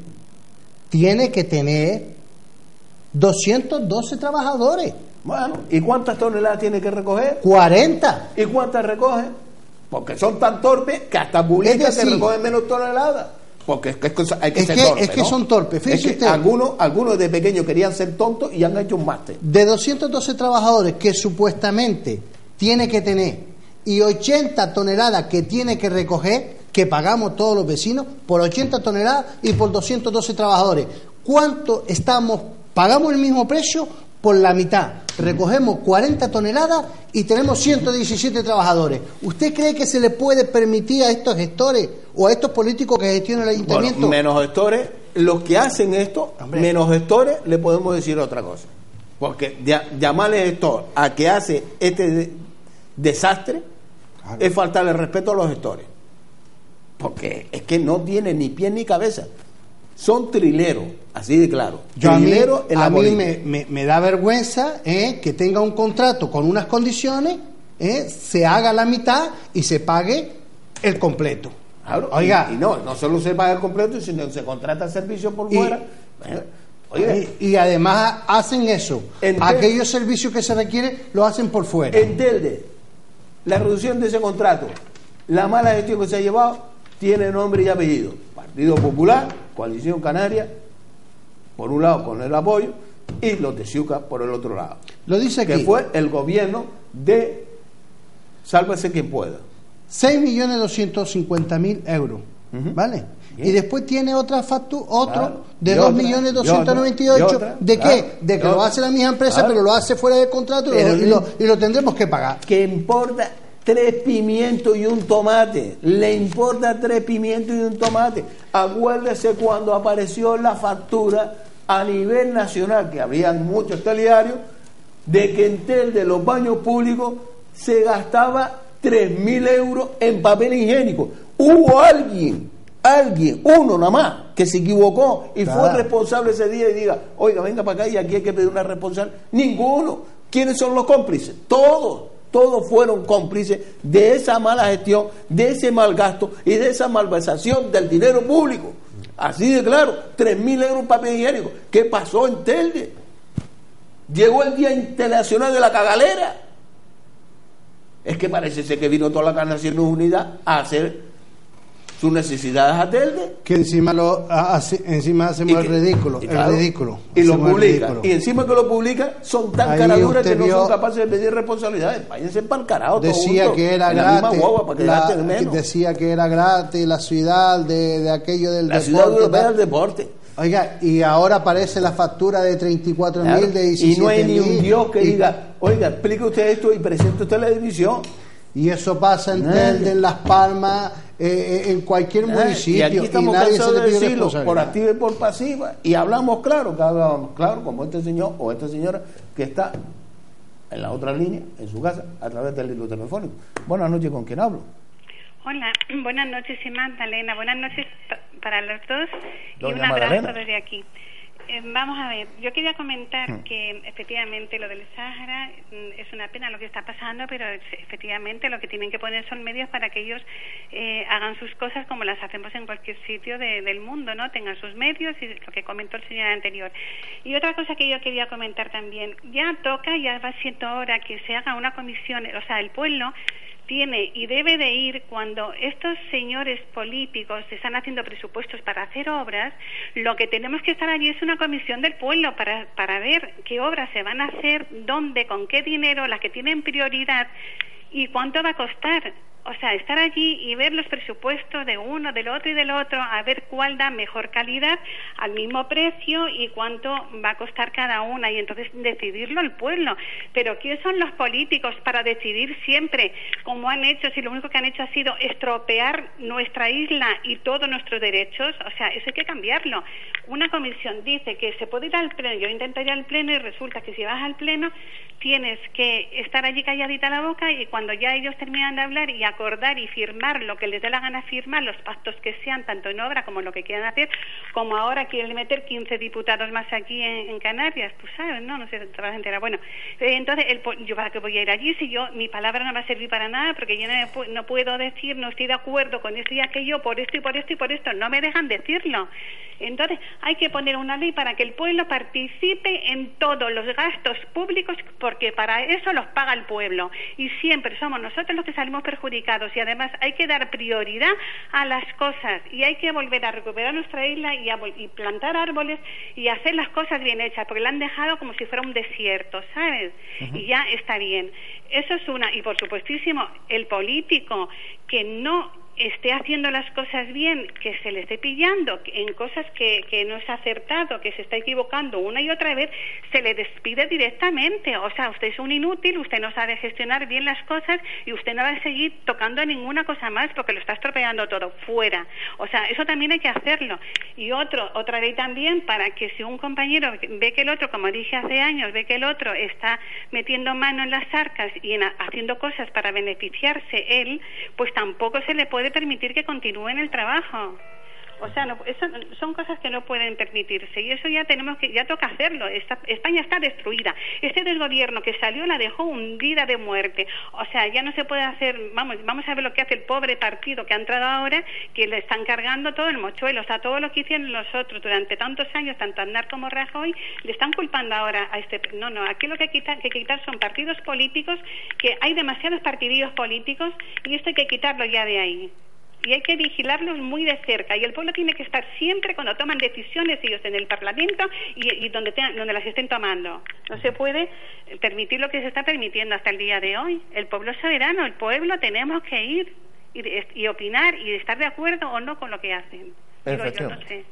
tiene que tener doscientos doce trabajadores.
Bueno, ¿y cuántas toneladas tiene que recoger?
cuarenta.
¿Y cuántas recoge? Porque son tan torpes que hasta publican
es decir,
que recogen menos toneladas. Porque es que, hay que
es
ser
que,
torpe,
es que
¿no?
son torpes. Fíjese
es que
usted,
algunos, algunos de pequeños querían ser tontos y han hecho un máster.
De doscientos doce trabajadores que supuestamente tiene que tener y ochenta toneladas que tiene que recoger, que pagamos todos los vecinos por ochenta toneladas y por doscientos doce trabajadores. ¿Cuánto estamos? Pagamos el mismo precio por la mitad. Recogemos cuarenta toneladas y tenemos ciento diecisiete trabajadores. ¿Usted cree que se le puede permitir a estos gestores o a estos políticos que gestionan el ayuntamiento?
Bueno, menos gestores, los que hacen esto, Hombre. menos gestores, le podemos decir otra cosa. Porque llamarle gestor a que hace este de, desastre claro. es faltarle respeto a los gestores. Porque es que no tiene ni pie ni cabeza. Son trileros, así de claro.
Yo
trileros
a mí,
en la
a mí me, me, me da vergüenza eh, que tenga un contrato con unas condiciones, eh, se haga la mitad y se pague el completo.
Claro,
Oiga,
y, y no, no solo se paga el completo, sino se contrata servicios por
y,
fuera. Oiga,
y, y además hacen eso.
En
Aquellos Telde, servicios que se requieren lo hacen por fuera.
En Telde, la reducción de ese contrato, la mala gestión que se ha llevado, tiene nombre y apellido. Partido Popular, Coalición Canaria, por un lado con el apoyo, y los de Ciuca por el otro lado.
Lo dice aquí.
Que fue el gobierno de Sálvese quien pueda.
seis millones doscientos cincuenta mil euros, uh-huh. ¿vale? Bien. Y después tiene otra factura, otro
claro.
de dos millones doscientos noventa y ocho. ¿De
claro.
qué? De que
claro.
lo hace la misma empresa,
claro.
pero lo hace fuera de contrato y lo, y, lo, y lo tendremos que pagar.
¿Qué importa? Tres pimientos y un tomate. Le importa tres pimientos y un tomate. Acuérdese cuando apareció la factura a nivel nacional, que habían muchos telediarios, de que en Telde los baños públicos se gastaba tres mil euros en papel higiénico. Hubo alguien, alguien, uno nada más, que se equivocó y claro. fue responsable ese día y diga, oiga, venga para acá y aquí hay que pedir una responsabilidad. Ninguno. ¿Quiénes son los cómplices? Todos. Todos fueron cómplices de esa mala gestión, de ese mal gasto y de esa malversación del dinero público. Así de claro, tres mil euros en papel higiénico. ¿Qué pasó en Telde? Llegó el Día Internacional de la Cagalera. Es que parece ser que vino toda la Naciones Unidas a hacer sus necesidades a Telde.
Que encima lo hace, encima hacemos que, el ridículo,
y claro,
el ridículo.
Y lo publican. Y encima que lo publican son tan caraduras que no vio, son capaces de pedir responsabilidades. Váyanse para el carajo.
Decía
todo
que era
en
gratis.
La misma guagua, para que
la,
menos.
Decía que era gratis la ciudad de, de aquello del
la
deporte.
La ciudad europea del deporte.
Oiga, y ahora aparece la factura de treinta y cuatro mil, claro, de diecisiete mil.
Y no hay ni un Dios que y, diga, oiga, explique usted esto y presente usted la división.
Y eso pasa en Telde, en Las Palmas, eh, en cualquier nadie. municipio.
Y aquí estamos
y nadie
cansados
se le
de
pide
decirlo, por activa y por pasiva. Y hablamos claro, que hablamos claro, como este señor o esta señora que está en la otra línea, en su casa, a través del hilo telefónico. Buenas noches, ¿con quién hablo?
Hola, buenas noches, soy Magdalena. Buenas noches pa- para los dos
Doña
y un abrazo
Magdalena.
desde aquí. Eh, vamos a ver, yo quería comentar
Hmm.
que efectivamente lo del Sáhara mm, es una pena lo que está pasando, pero es- efectivamente lo que tienen que poner son medios para que ellos eh, hagan sus cosas como las hacemos en cualquier sitio de- del mundo, ¿no? Tengan sus medios y lo que comentó el señor anterior. Y otra cosa que yo quería comentar también, ya toca, ya va siendo hora que se haga una comisión, o sea, el pueblo tiene y debe de ir cuando estos señores políticos están haciendo presupuestos para hacer obras, lo que tenemos que estar allí es una comisión del pueblo para, para ver qué obras se van a hacer, dónde, con qué dinero, las que tienen prioridad y cuánto va a costar. O sea, estar allí y ver los presupuestos de uno, del otro y del otro, a ver cuál da mejor calidad al mismo precio y cuánto va a costar cada una, y entonces decidirlo el pueblo. Pero ¿quiénes son los políticos para decidir siempre como han hecho, si lo único que han hecho ha sido estropear nuestra isla y todos nuestros derechos? O sea, eso hay que cambiarlo. Una comisión dice que se puede ir al pleno, yo intenté ir al pleno y resulta que si vas al pleno tienes que estar allí calladita la boca y cuando ya ellos terminan de hablar y acordar y firmar lo que les dé la gana firmar, los pactos que sean, tanto en obra como lo que quieran hacer, como ahora quieren meter quince diputados más aquí en, en Canarias, pues sabes, no, no sé, te vas a enterar. Bueno, eh, entonces, el, yo para qué voy a ir allí si yo, mi palabra no va a servir para nada, porque yo no, me pu- no puedo decir, no estoy de acuerdo con esto y aquello, por esto y por esto y por esto, no me dejan decirlo. Entonces, hay que poner una ley para que el pueblo participe en todos los gastos públicos, porque para eso los paga el pueblo, y siempre somos nosotros los que salimos perjudicados, y además hay que dar prioridad a las cosas, y hay que volver a recuperar nuestra isla y, a, vol- y plantar árboles y hacer las cosas bien hechas, porque la han dejado como si fuera un desierto, ¿sabes? Uh-huh. Y ya está bien. Eso es una, y por supuestísimo, el político que no esté haciendo las cosas bien, que se le esté pillando en cosas que, que no es acertado, que se está equivocando una y otra vez, se le despide directamente. O sea, usted es un inútil, usted no sabe gestionar bien las cosas y usted no va a seguir tocando ninguna cosa más porque lo está estropeando todo, fuera. O sea, eso también hay que hacerlo. Y otro, otra ley también para que si un compañero ve que el otro, como dije hace años, ve que el otro está metiendo mano en las arcas y en, haciendo cosas para beneficiarse él, pues tampoco se le puede permitir que continúe en el trabajo. O sea, no, eso son cosas que no pueden permitirse y eso ya tenemos que, ya toca hacerlo. Esta, España está destruida. Este desgobierno que salió la dejó hundida de muerte. O sea, ya no se puede hacer, vamos, vamos a ver lo que hace el pobre partido que ha entrado ahora, que le están cargando todo el mochuelo. O sea, todo lo que hicieron los otros durante tantos años, tanto Aznar como Rajoy, le están culpando ahora a este. No, no, aquí lo que hay que quitar, que quitar son partidos políticos, que hay demasiados partidillos políticos y esto hay que quitarlo ya de ahí. Y hay que vigilarlos muy de cerca, y el pueblo tiene que estar siempre cuando toman decisiones ellos en el Parlamento y, y donde, te, donde las estén tomando. No se puede permitir lo que se está permitiendo hasta el día de hoy. El pueblo es soberano, el pueblo tenemos que ir y, y opinar y estar de acuerdo o no con lo que hacen. Digo yo, no sé.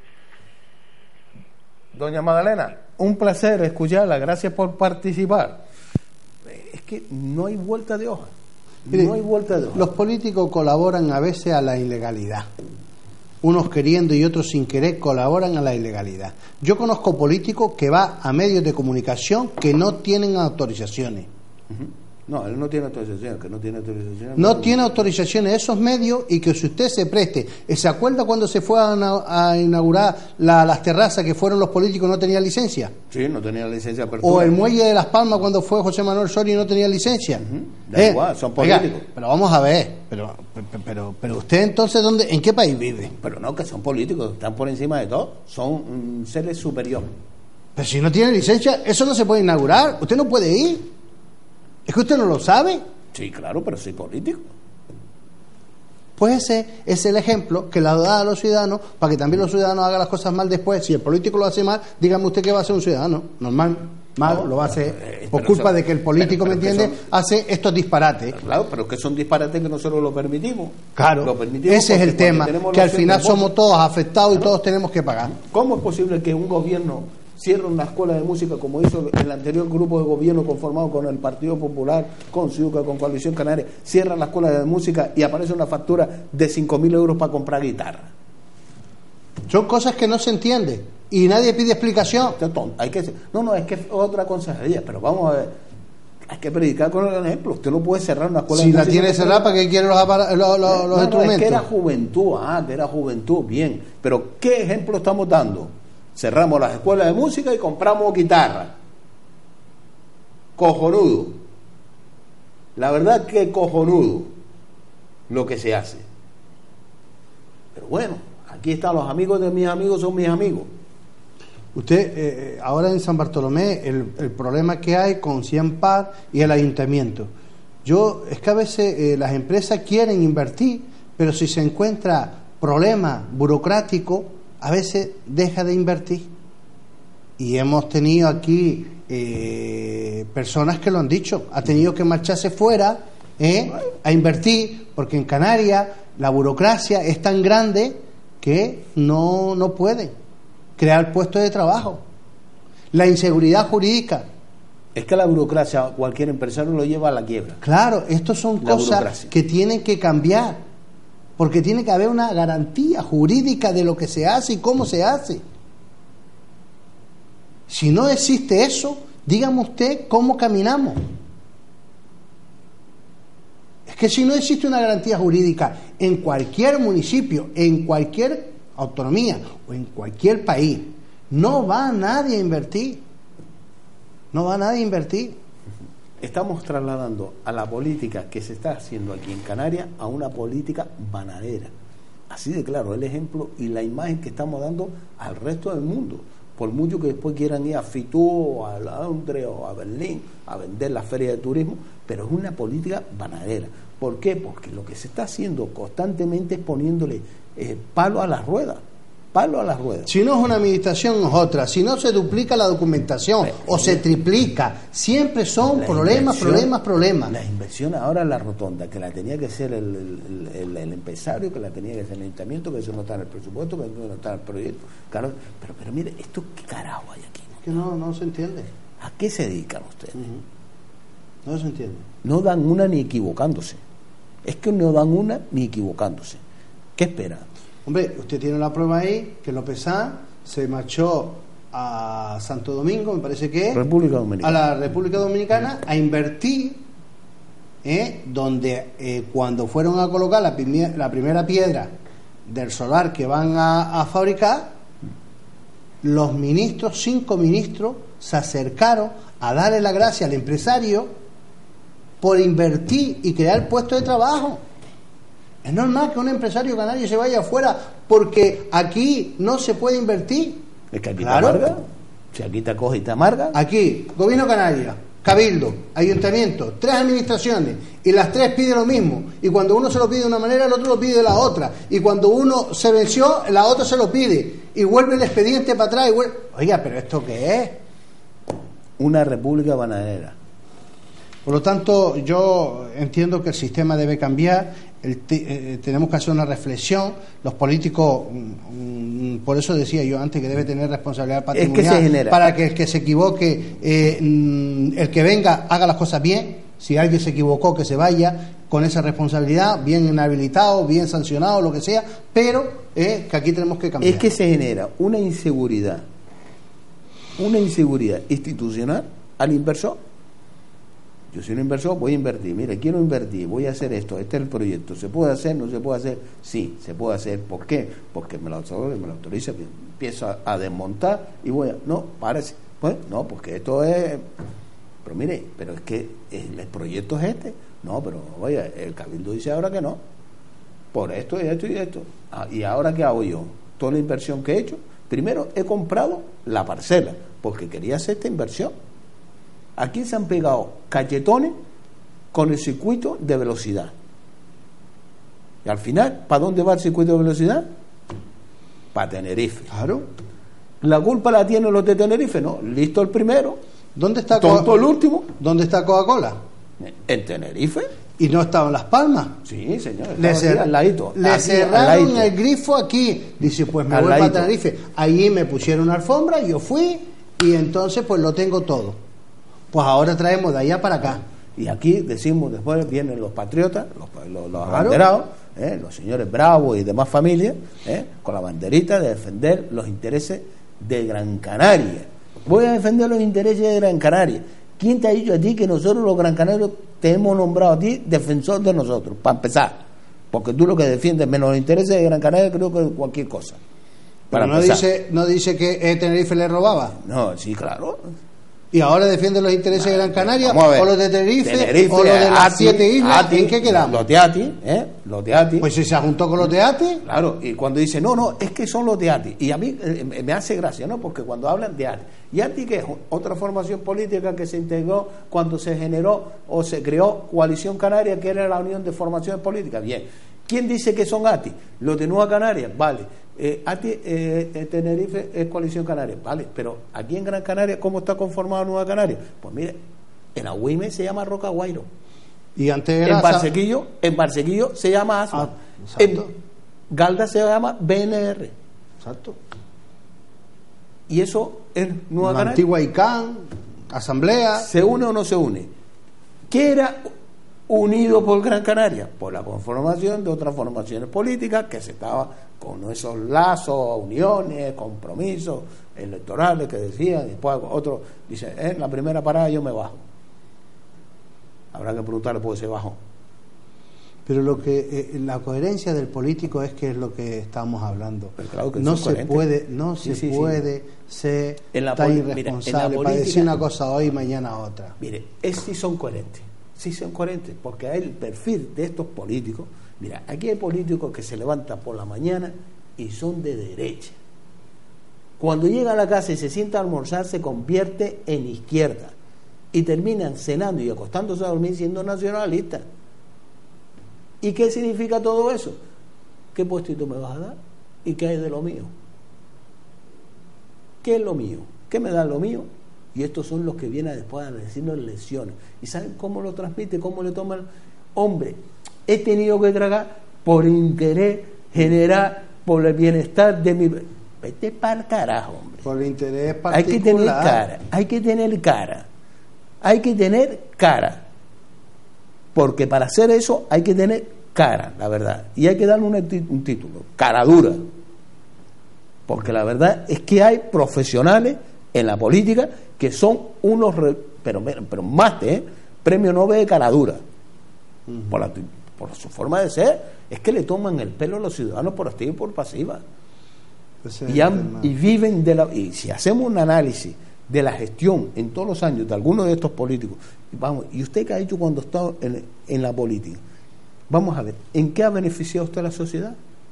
Doña Magdalena, un placer escucharla, gracias por participar. Es que no hay vuelta de hoja. No hay vuelta de hoja.
Los políticos colaboran a veces a la ilegalidad. Unos queriendo y otros sin querer colaboran a la ilegalidad. Yo conozco políticos que van a medios de comunicación que no tienen autorizaciones.
Uh-huh. No, él no tiene autorización, que no tiene autorización.
No tiene autorizaciones de esos medios y que si usted se preste, ¿se acuerda cuando se fue a, a inaugurar la, las terrazas que fueron los políticos no tenían licencia?
Sí, no tenía licencia de apertura.
O el muelle de Las Palmas cuando fue José Manuel Soria y no tenía licencia.
Uh-huh. Da eh, igual, son políticos.
Oiga, pero vamos a ver, pero, pero, pero, pero usted entonces, ¿dónde, ¿en qué país vive?
Pero no, que son políticos, están por encima de todo, son um, seres superiores.
Pero si no tiene licencia, eso no se puede inaugurar, usted no puede ir. ¿Es que usted no lo sabe?
Sí, claro, pero soy político.
Pues ese es el ejemplo que le da a los ciudadanos para que también los ciudadanos hagan las cosas mal después. Si el político lo hace mal, dígame usted que va a ser un ciudadano. Normal, mal, no, lo va a hacer eh, por culpa son, de que el político, pero, pero ¿me entiende? Son, hace estos disparates.
Claro, pero que son disparates que nosotros lo permitimos.
Claro,
lo permitimos
ese es el tema, que al final somos todos afectados y ¿no? todos tenemos que pagar.
¿Cómo es posible que un gobierno cierra una escuela de música como hizo el anterior grupo de gobierno conformado con el Partido Popular, con Ciuca, con Coalición Canaria, cierra la escuela de música y aparece una factura de cinco mil euros para comprar guitarra?
Son cosas que no se entienden y nadie pide explicación.
Hay que, no, no, es que es otra consejería, pero vamos a ver, hay que predicar con el ejemplo. Usted no puede cerrar una escuela
si
de
la
música.
tiene cerrada, ¿para qué quiere los, apara- los, los,
no,
los
no,
instrumentos?
Es que era juventud, ah, que era juventud, bien. Pero ¿qué ejemplo estamos dando? Cerramos las escuelas de música y compramos guitarra. Cojonudo. La verdad que cojonudo lo que se hace. Pero bueno, aquí están los amigos de mis amigos, son mis amigos.
Usted, eh, ahora en San Bartolomé, el, el problema que hay con Cienpar y el ayuntamiento. Yo, es que a veces eh, las empresas quieren invertir, pero si se encuentra problema burocrático, a veces deja de invertir. Y hemos tenido aquí eh, personas que lo han dicho, ha tenido que marcharse fuera eh, a invertir, porque en Canarias la burocracia es tan grande que no, no pueden crear puestos de trabajo. La inseguridad jurídica.
Es que la burocracia, cualquier empresario lo lleva a la quiebra.
Claro, estos son
La
cosas
burocracia.
que tienen que cambiar, porque tiene que haber una garantía jurídica de lo que se hace y cómo se hace. Si no existe eso, dígame usted cómo caminamos. Es que si no existe una garantía jurídica en cualquier municipio, en cualquier autonomía o en cualquier país, no va nadie a invertir. No va nadie a invertir.
Estamos trasladando a la política que se está haciendo aquí en Canarias a una política bananera. Así de claro, el ejemplo y la imagen que estamos dando al resto del mundo. Por mucho que después quieran ir a Fitur, o a Londres o a Berlín a vender la feria de turismo, pero es una política bananera. ¿Por qué? Porque lo que se está haciendo constantemente es poniéndole eh, palo a las ruedas. Palo a las ruedas.
Si no es una administración, es otra. Si no se duplica la documentación Pero, o se triplica, siempre son problemas, problemas, problemas.
Las inversiones ahora en la rotonda, que la tenía que hacer el, el, el, el empresario, que la tenía que hacer el ayuntamiento, que eso no está en el presupuesto, que eso no está en el proyecto. Claro, pero, pero mire, ¿esto qué carajo hay aquí?
Que no, no se entiende.
¿A qué se dedican ustedes?
Uh-huh. No se entiende.
No dan una ni equivocándose. Es que no dan una ni equivocándose. ¿Qué espera?
Hombre, usted tiene la prueba ahí, que López Sanz se marchó a Santo Domingo, me parece que es,
República Dominicana.
a la República Dominicana a invertir, ¿eh? donde eh, cuando fueron a colocar la, pime- la primera piedra del solar que van a, a fabricar, los ministros, cinco ministros, se acercaron a darle la gracia al empresario por invertir y crear puestos de trabajo. Es normal que un empresario canario se vaya afuera porque aquí no se puede invertir.
Es que aquí
Claro.
te amarga. Si aquí te coge y te amarga.
Aquí, Gobierno Canaria, Cabildo, Ayuntamiento, tres administraciones, y las tres piden lo mismo. Y cuando uno se lo pide de una manera, el otro lo pide de la otra. Y cuando uno se venció, la otra se lo pide. Y vuelve el expediente para atrás. Y vuelve... Oiga, ¿pero esto qué es?
Una república bananera.
Por lo tanto, yo entiendo que el sistema debe cambiar. El te, eh, tenemos que hacer una reflexión. Los políticos, mm, por eso decía yo antes que debe tener responsabilidad patrimonial,
es que se genera.
para que el que se equivoque, eh, mm, el que venga haga las cosas bien. Si alguien se equivocó, que se vaya con esa responsabilidad, bien inhabilitado, bien sancionado, lo que sea, pero eh, que aquí tenemos que cambiar.
Es que se genera una inseguridad, una inseguridad institucional al inversor. Yo soy un inversor, voy a invertir, mire, quiero invertir, voy a hacer esto, este es el proyecto, ¿se puede hacer? ¿No se puede hacer? Sí, se puede hacer. ¿Por qué? Porque me lo autoriza, me lo autoriza, empiezo a, a desmontar y voy a... No, parece, pues no, porque esto es... Pero mire, pero es que el, el proyecto es este. No, pero oye, el Cabildo dice ahora que no, por esto y esto y esto. Ah, ¿y ahora qué hago yo? Toda la inversión que he hecho, primero he comprado la parcela, porque quería hacer esta inversión. Aquí se han pegado cachetones con el circuito de velocidad. Y al final, ¿para dónde va el circuito de velocidad? Para Tenerife.
Claro.
¿La culpa la tienen los de Tenerife? No. Listo el primero.
¿Dónde está
tonto
Coca-
el último?
¿Dónde está Coca-Cola?
En Tenerife.
¿Y no estaba en Las Palmas?
Sí, señor.
Le,
Estaba
cer-
aquí al ladito.
le
Aquí, al
cerraron
ladito.
el grifo aquí. Dice, pues me
Al
voy para
ladito.
Tenerife. Allí me pusieron una alfombra, yo fui y entonces pues lo tengo todo. Pues ahora traemos de allá para acá.
Y aquí decimos, después vienen los patriotas, los, los, los
Claro.
abanderados, ¿eh? Los señores Bravos y demás familias, ¿eh? Con la banderita de defender los intereses de Gran Canaria. Voy a defender los intereses de Gran Canaria. ¿Quién te ha dicho a ti que nosotros los Gran Canarios te hemos nombrado a ti defensor de nosotros? Para empezar, porque tú lo que defiendes menos los intereses de Gran Canaria creo que cualquier cosa. Para
Pero no dice, no dice que eh, Tenerife le robaba.
No, sí, claro.
¿Y ahora defiende los intereses de Gran Canaria?
Ver,
¿O los de Tenerife?
Tenerife
¿O los de las
Ati,
siete islas?
Ati,
¿En qué quedamos?
Los de Ati, ¿eh? Los de Ati.
Pues si se juntó con los de Ati.
Claro, y cuando dice, no, no, es que son los de Ati. Y a mí eh, me hace gracia, ¿no? Porque cuando hablan de Ati. ¿Y Ati qué es? Otra formación política que se integró cuando se generó o se creó Coalición Canaria, que era la unión de formaciones políticas. Bien. ¿Quién dice que son Ati? Los de Nueva Canaria, vale. Eh, Ati, eh, Tenerife es Coalición Canaria, vale, pero aquí en Gran Canaria, ¿cómo está conformada Nueva Canaria? Pues mire, en Agüime se llama Rocaguairo,
y antes era
en Barsequillo, en Barsequillo se llama Asma,
ah,
en Galda se llama B N R,
exacto,
y eso es Nueva
la
Canaria.
Antigua I C A N, Asamblea.
¿Se une o no se une? ¿Qué era unido por Gran Canaria? Por la conformación de otras formaciones políticas que se estaba con esos lazos, uniones, compromisos electorales que decían, después otro dice, en eh, la primera parada yo me bajo. Habrá que preguntarle por qué se bajó.
Pero lo que eh, la coherencia del político es que es lo que estamos hablando.
Claro que
no se
coherentes.
puede, no
sí,
se
sí,
puede
sí.
ser
en la
tan
poli-
irresponsable
mira,
para
política,
decir una cosa hoy y mañana otra.
Mire, es sí son coherentes, sí son coherentes, porque el perfil de estos políticos, mira, aquí hay políticos que se levantan por la mañana y son de derecha. Cuando llega a la casa y se sienta a almorzar, se convierte en izquierda y terminan cenando y acostándose a dormir siendo nacionalistas. ¿Y qué significa todo eso? ¿Qué puestito me vas a dar? ¿Y qué hay de lo mío? ¿Qué es lo mío? ¿Qué me da lo mío? Y estos son los que vienen después a decirnos lecciones. ¿Y saben cómo lo transmite? ¿Cómo le toman? Hombre, he tenido que tragar por interés general, por el bienestar de mi... Vete para el carajo, hombre.
Por el interés particular.
Hay que tener cara, hay que tener cara. Hay que tener cara. Porque para hacer eso hay que tener cara, la verdad. Y hay que darle un, un título, cara dura. Porque la verdad es que hay profesionales en la política que son unos, re, pero, pero más de ¿eh? premio Nobel de cara dura. Uh-huh. por, la, por su forma de ser. Es que le toman el pelo a los ciudadanos por activa y por pasiva. Y, han, y viven de la... Y si hacemos un análisis de la gestión en todos los años de algunos de estos políticos, vamos, y usted que ha dicho cuando está en, en la política, vamos a ver, ¿en qué ha beneficiado usted a la sociedad?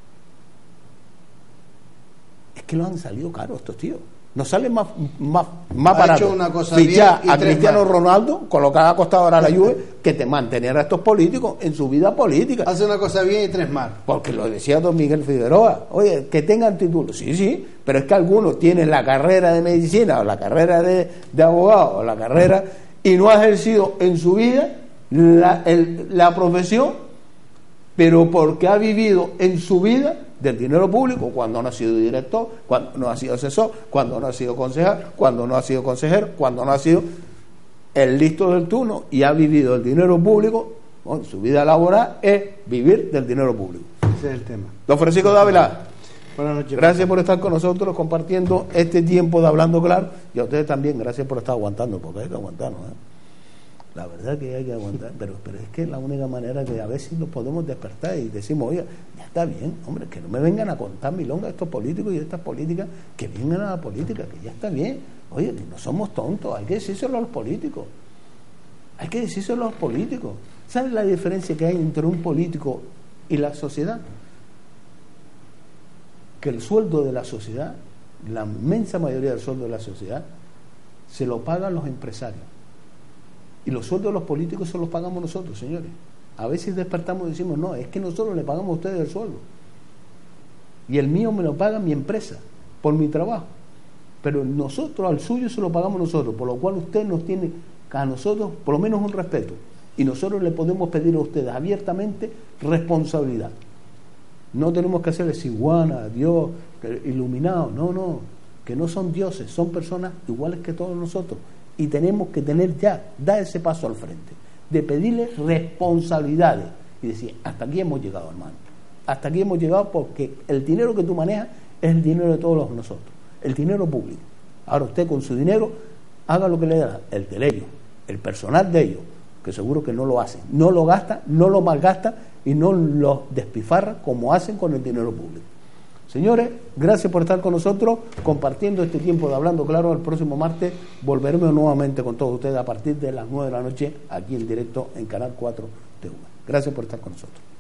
Es que lo han salido caros estos tíos. Nos sale más, más, más barato fichar a Cristiano Ronaldo, con lo que ha costado ahora la Juve, que te mantener a estos políticos en su vida política.
Hace una cosa bien y tres mal.
Porque lo decía don Miguel Figueroa, oye, que tengan título, sí, sí, pero es que algunos tienen la carrera de medicina o la carrera de, de abogado o la carrera y no ha ejercido en su vida la, el, la profesión, pero porque ha vivido en su vida del dinero público, cuando no ha sido director, cuando no ha sido asesor, cuando no ha sido concejal, cuando no ha sido consejero, cuando no ha sido el listo del turno y ha vivido el dinero público. Bueno, su vida laboral es vivir del dinero público.
Ese es el tema.
Don Francisco Dávila,
buenas noches.
Gracias por estar con nosotros compartiendo este tiempo de Hablando Claro, y a ustedes también, gracias por estar aguantando, porque hay que aguantarnos, ¿eh? La verdad que hay que aguantar, pero, pero es que es la única manera que a veces nos podemos despertar y decimos, oye, ya está bien, hombre, que no me vengan a contar milongas estos políticos y estas políticas, que vengan a la política, que ya está bien, oye, que no somos tontos, hay que decírselo a los políticos, hay que decírselo a los políticos. ¿Sabes la diferencia que hay entre un político y la sociedad? Que el sueldo de la sociedad, la inmensa mayoría del sueldo de la sociedad, se lo pagan los empresarios. Y los sueldos de los políticos se los pagamos nosotros, señores. A veces despertamos y decimos, no, es que nosotros le pagamos a ustedes el sueldo. Y el mío me lo paga mi empresa, por mi trabajo. Pero nosotros, al suyo, se lo pagamos nosotros, por lo cual usted nos tiene a nosotros, por lo menos, un respeto. Y nosotros le podemos pedir a ustedes abiertamente responsabilidad. No tenemos que hacerles iguana, Dios, iluminados. No, no, que no son dioses, son personas iguales que todos nosotros. Y tenemos que tener ya, dar ese paso al frente, de pedirles responsabilidades y decir, hasta aquí hemos llegado, hermano, hasta aquí hemos llegado, porque el dinero que tú manejas es el dinero de todos nosotros, el dinero público. Ahora usted con su dinero haga lo que le da, el de ellos, el personal de ellos, que seguro que no lo hacen, no lo gasta, no lo malgasta y no lo despifarra como hacen con el dinero público. Señores, gracias por estar con nosotros compartiendo este tiempo de Hablando Claro. El próximo martes volveremos nuevamente con todos ustedes a partir de las nueve de la noche aquí en directo en Canal cuatro T V. Gracias por estar con nosotros.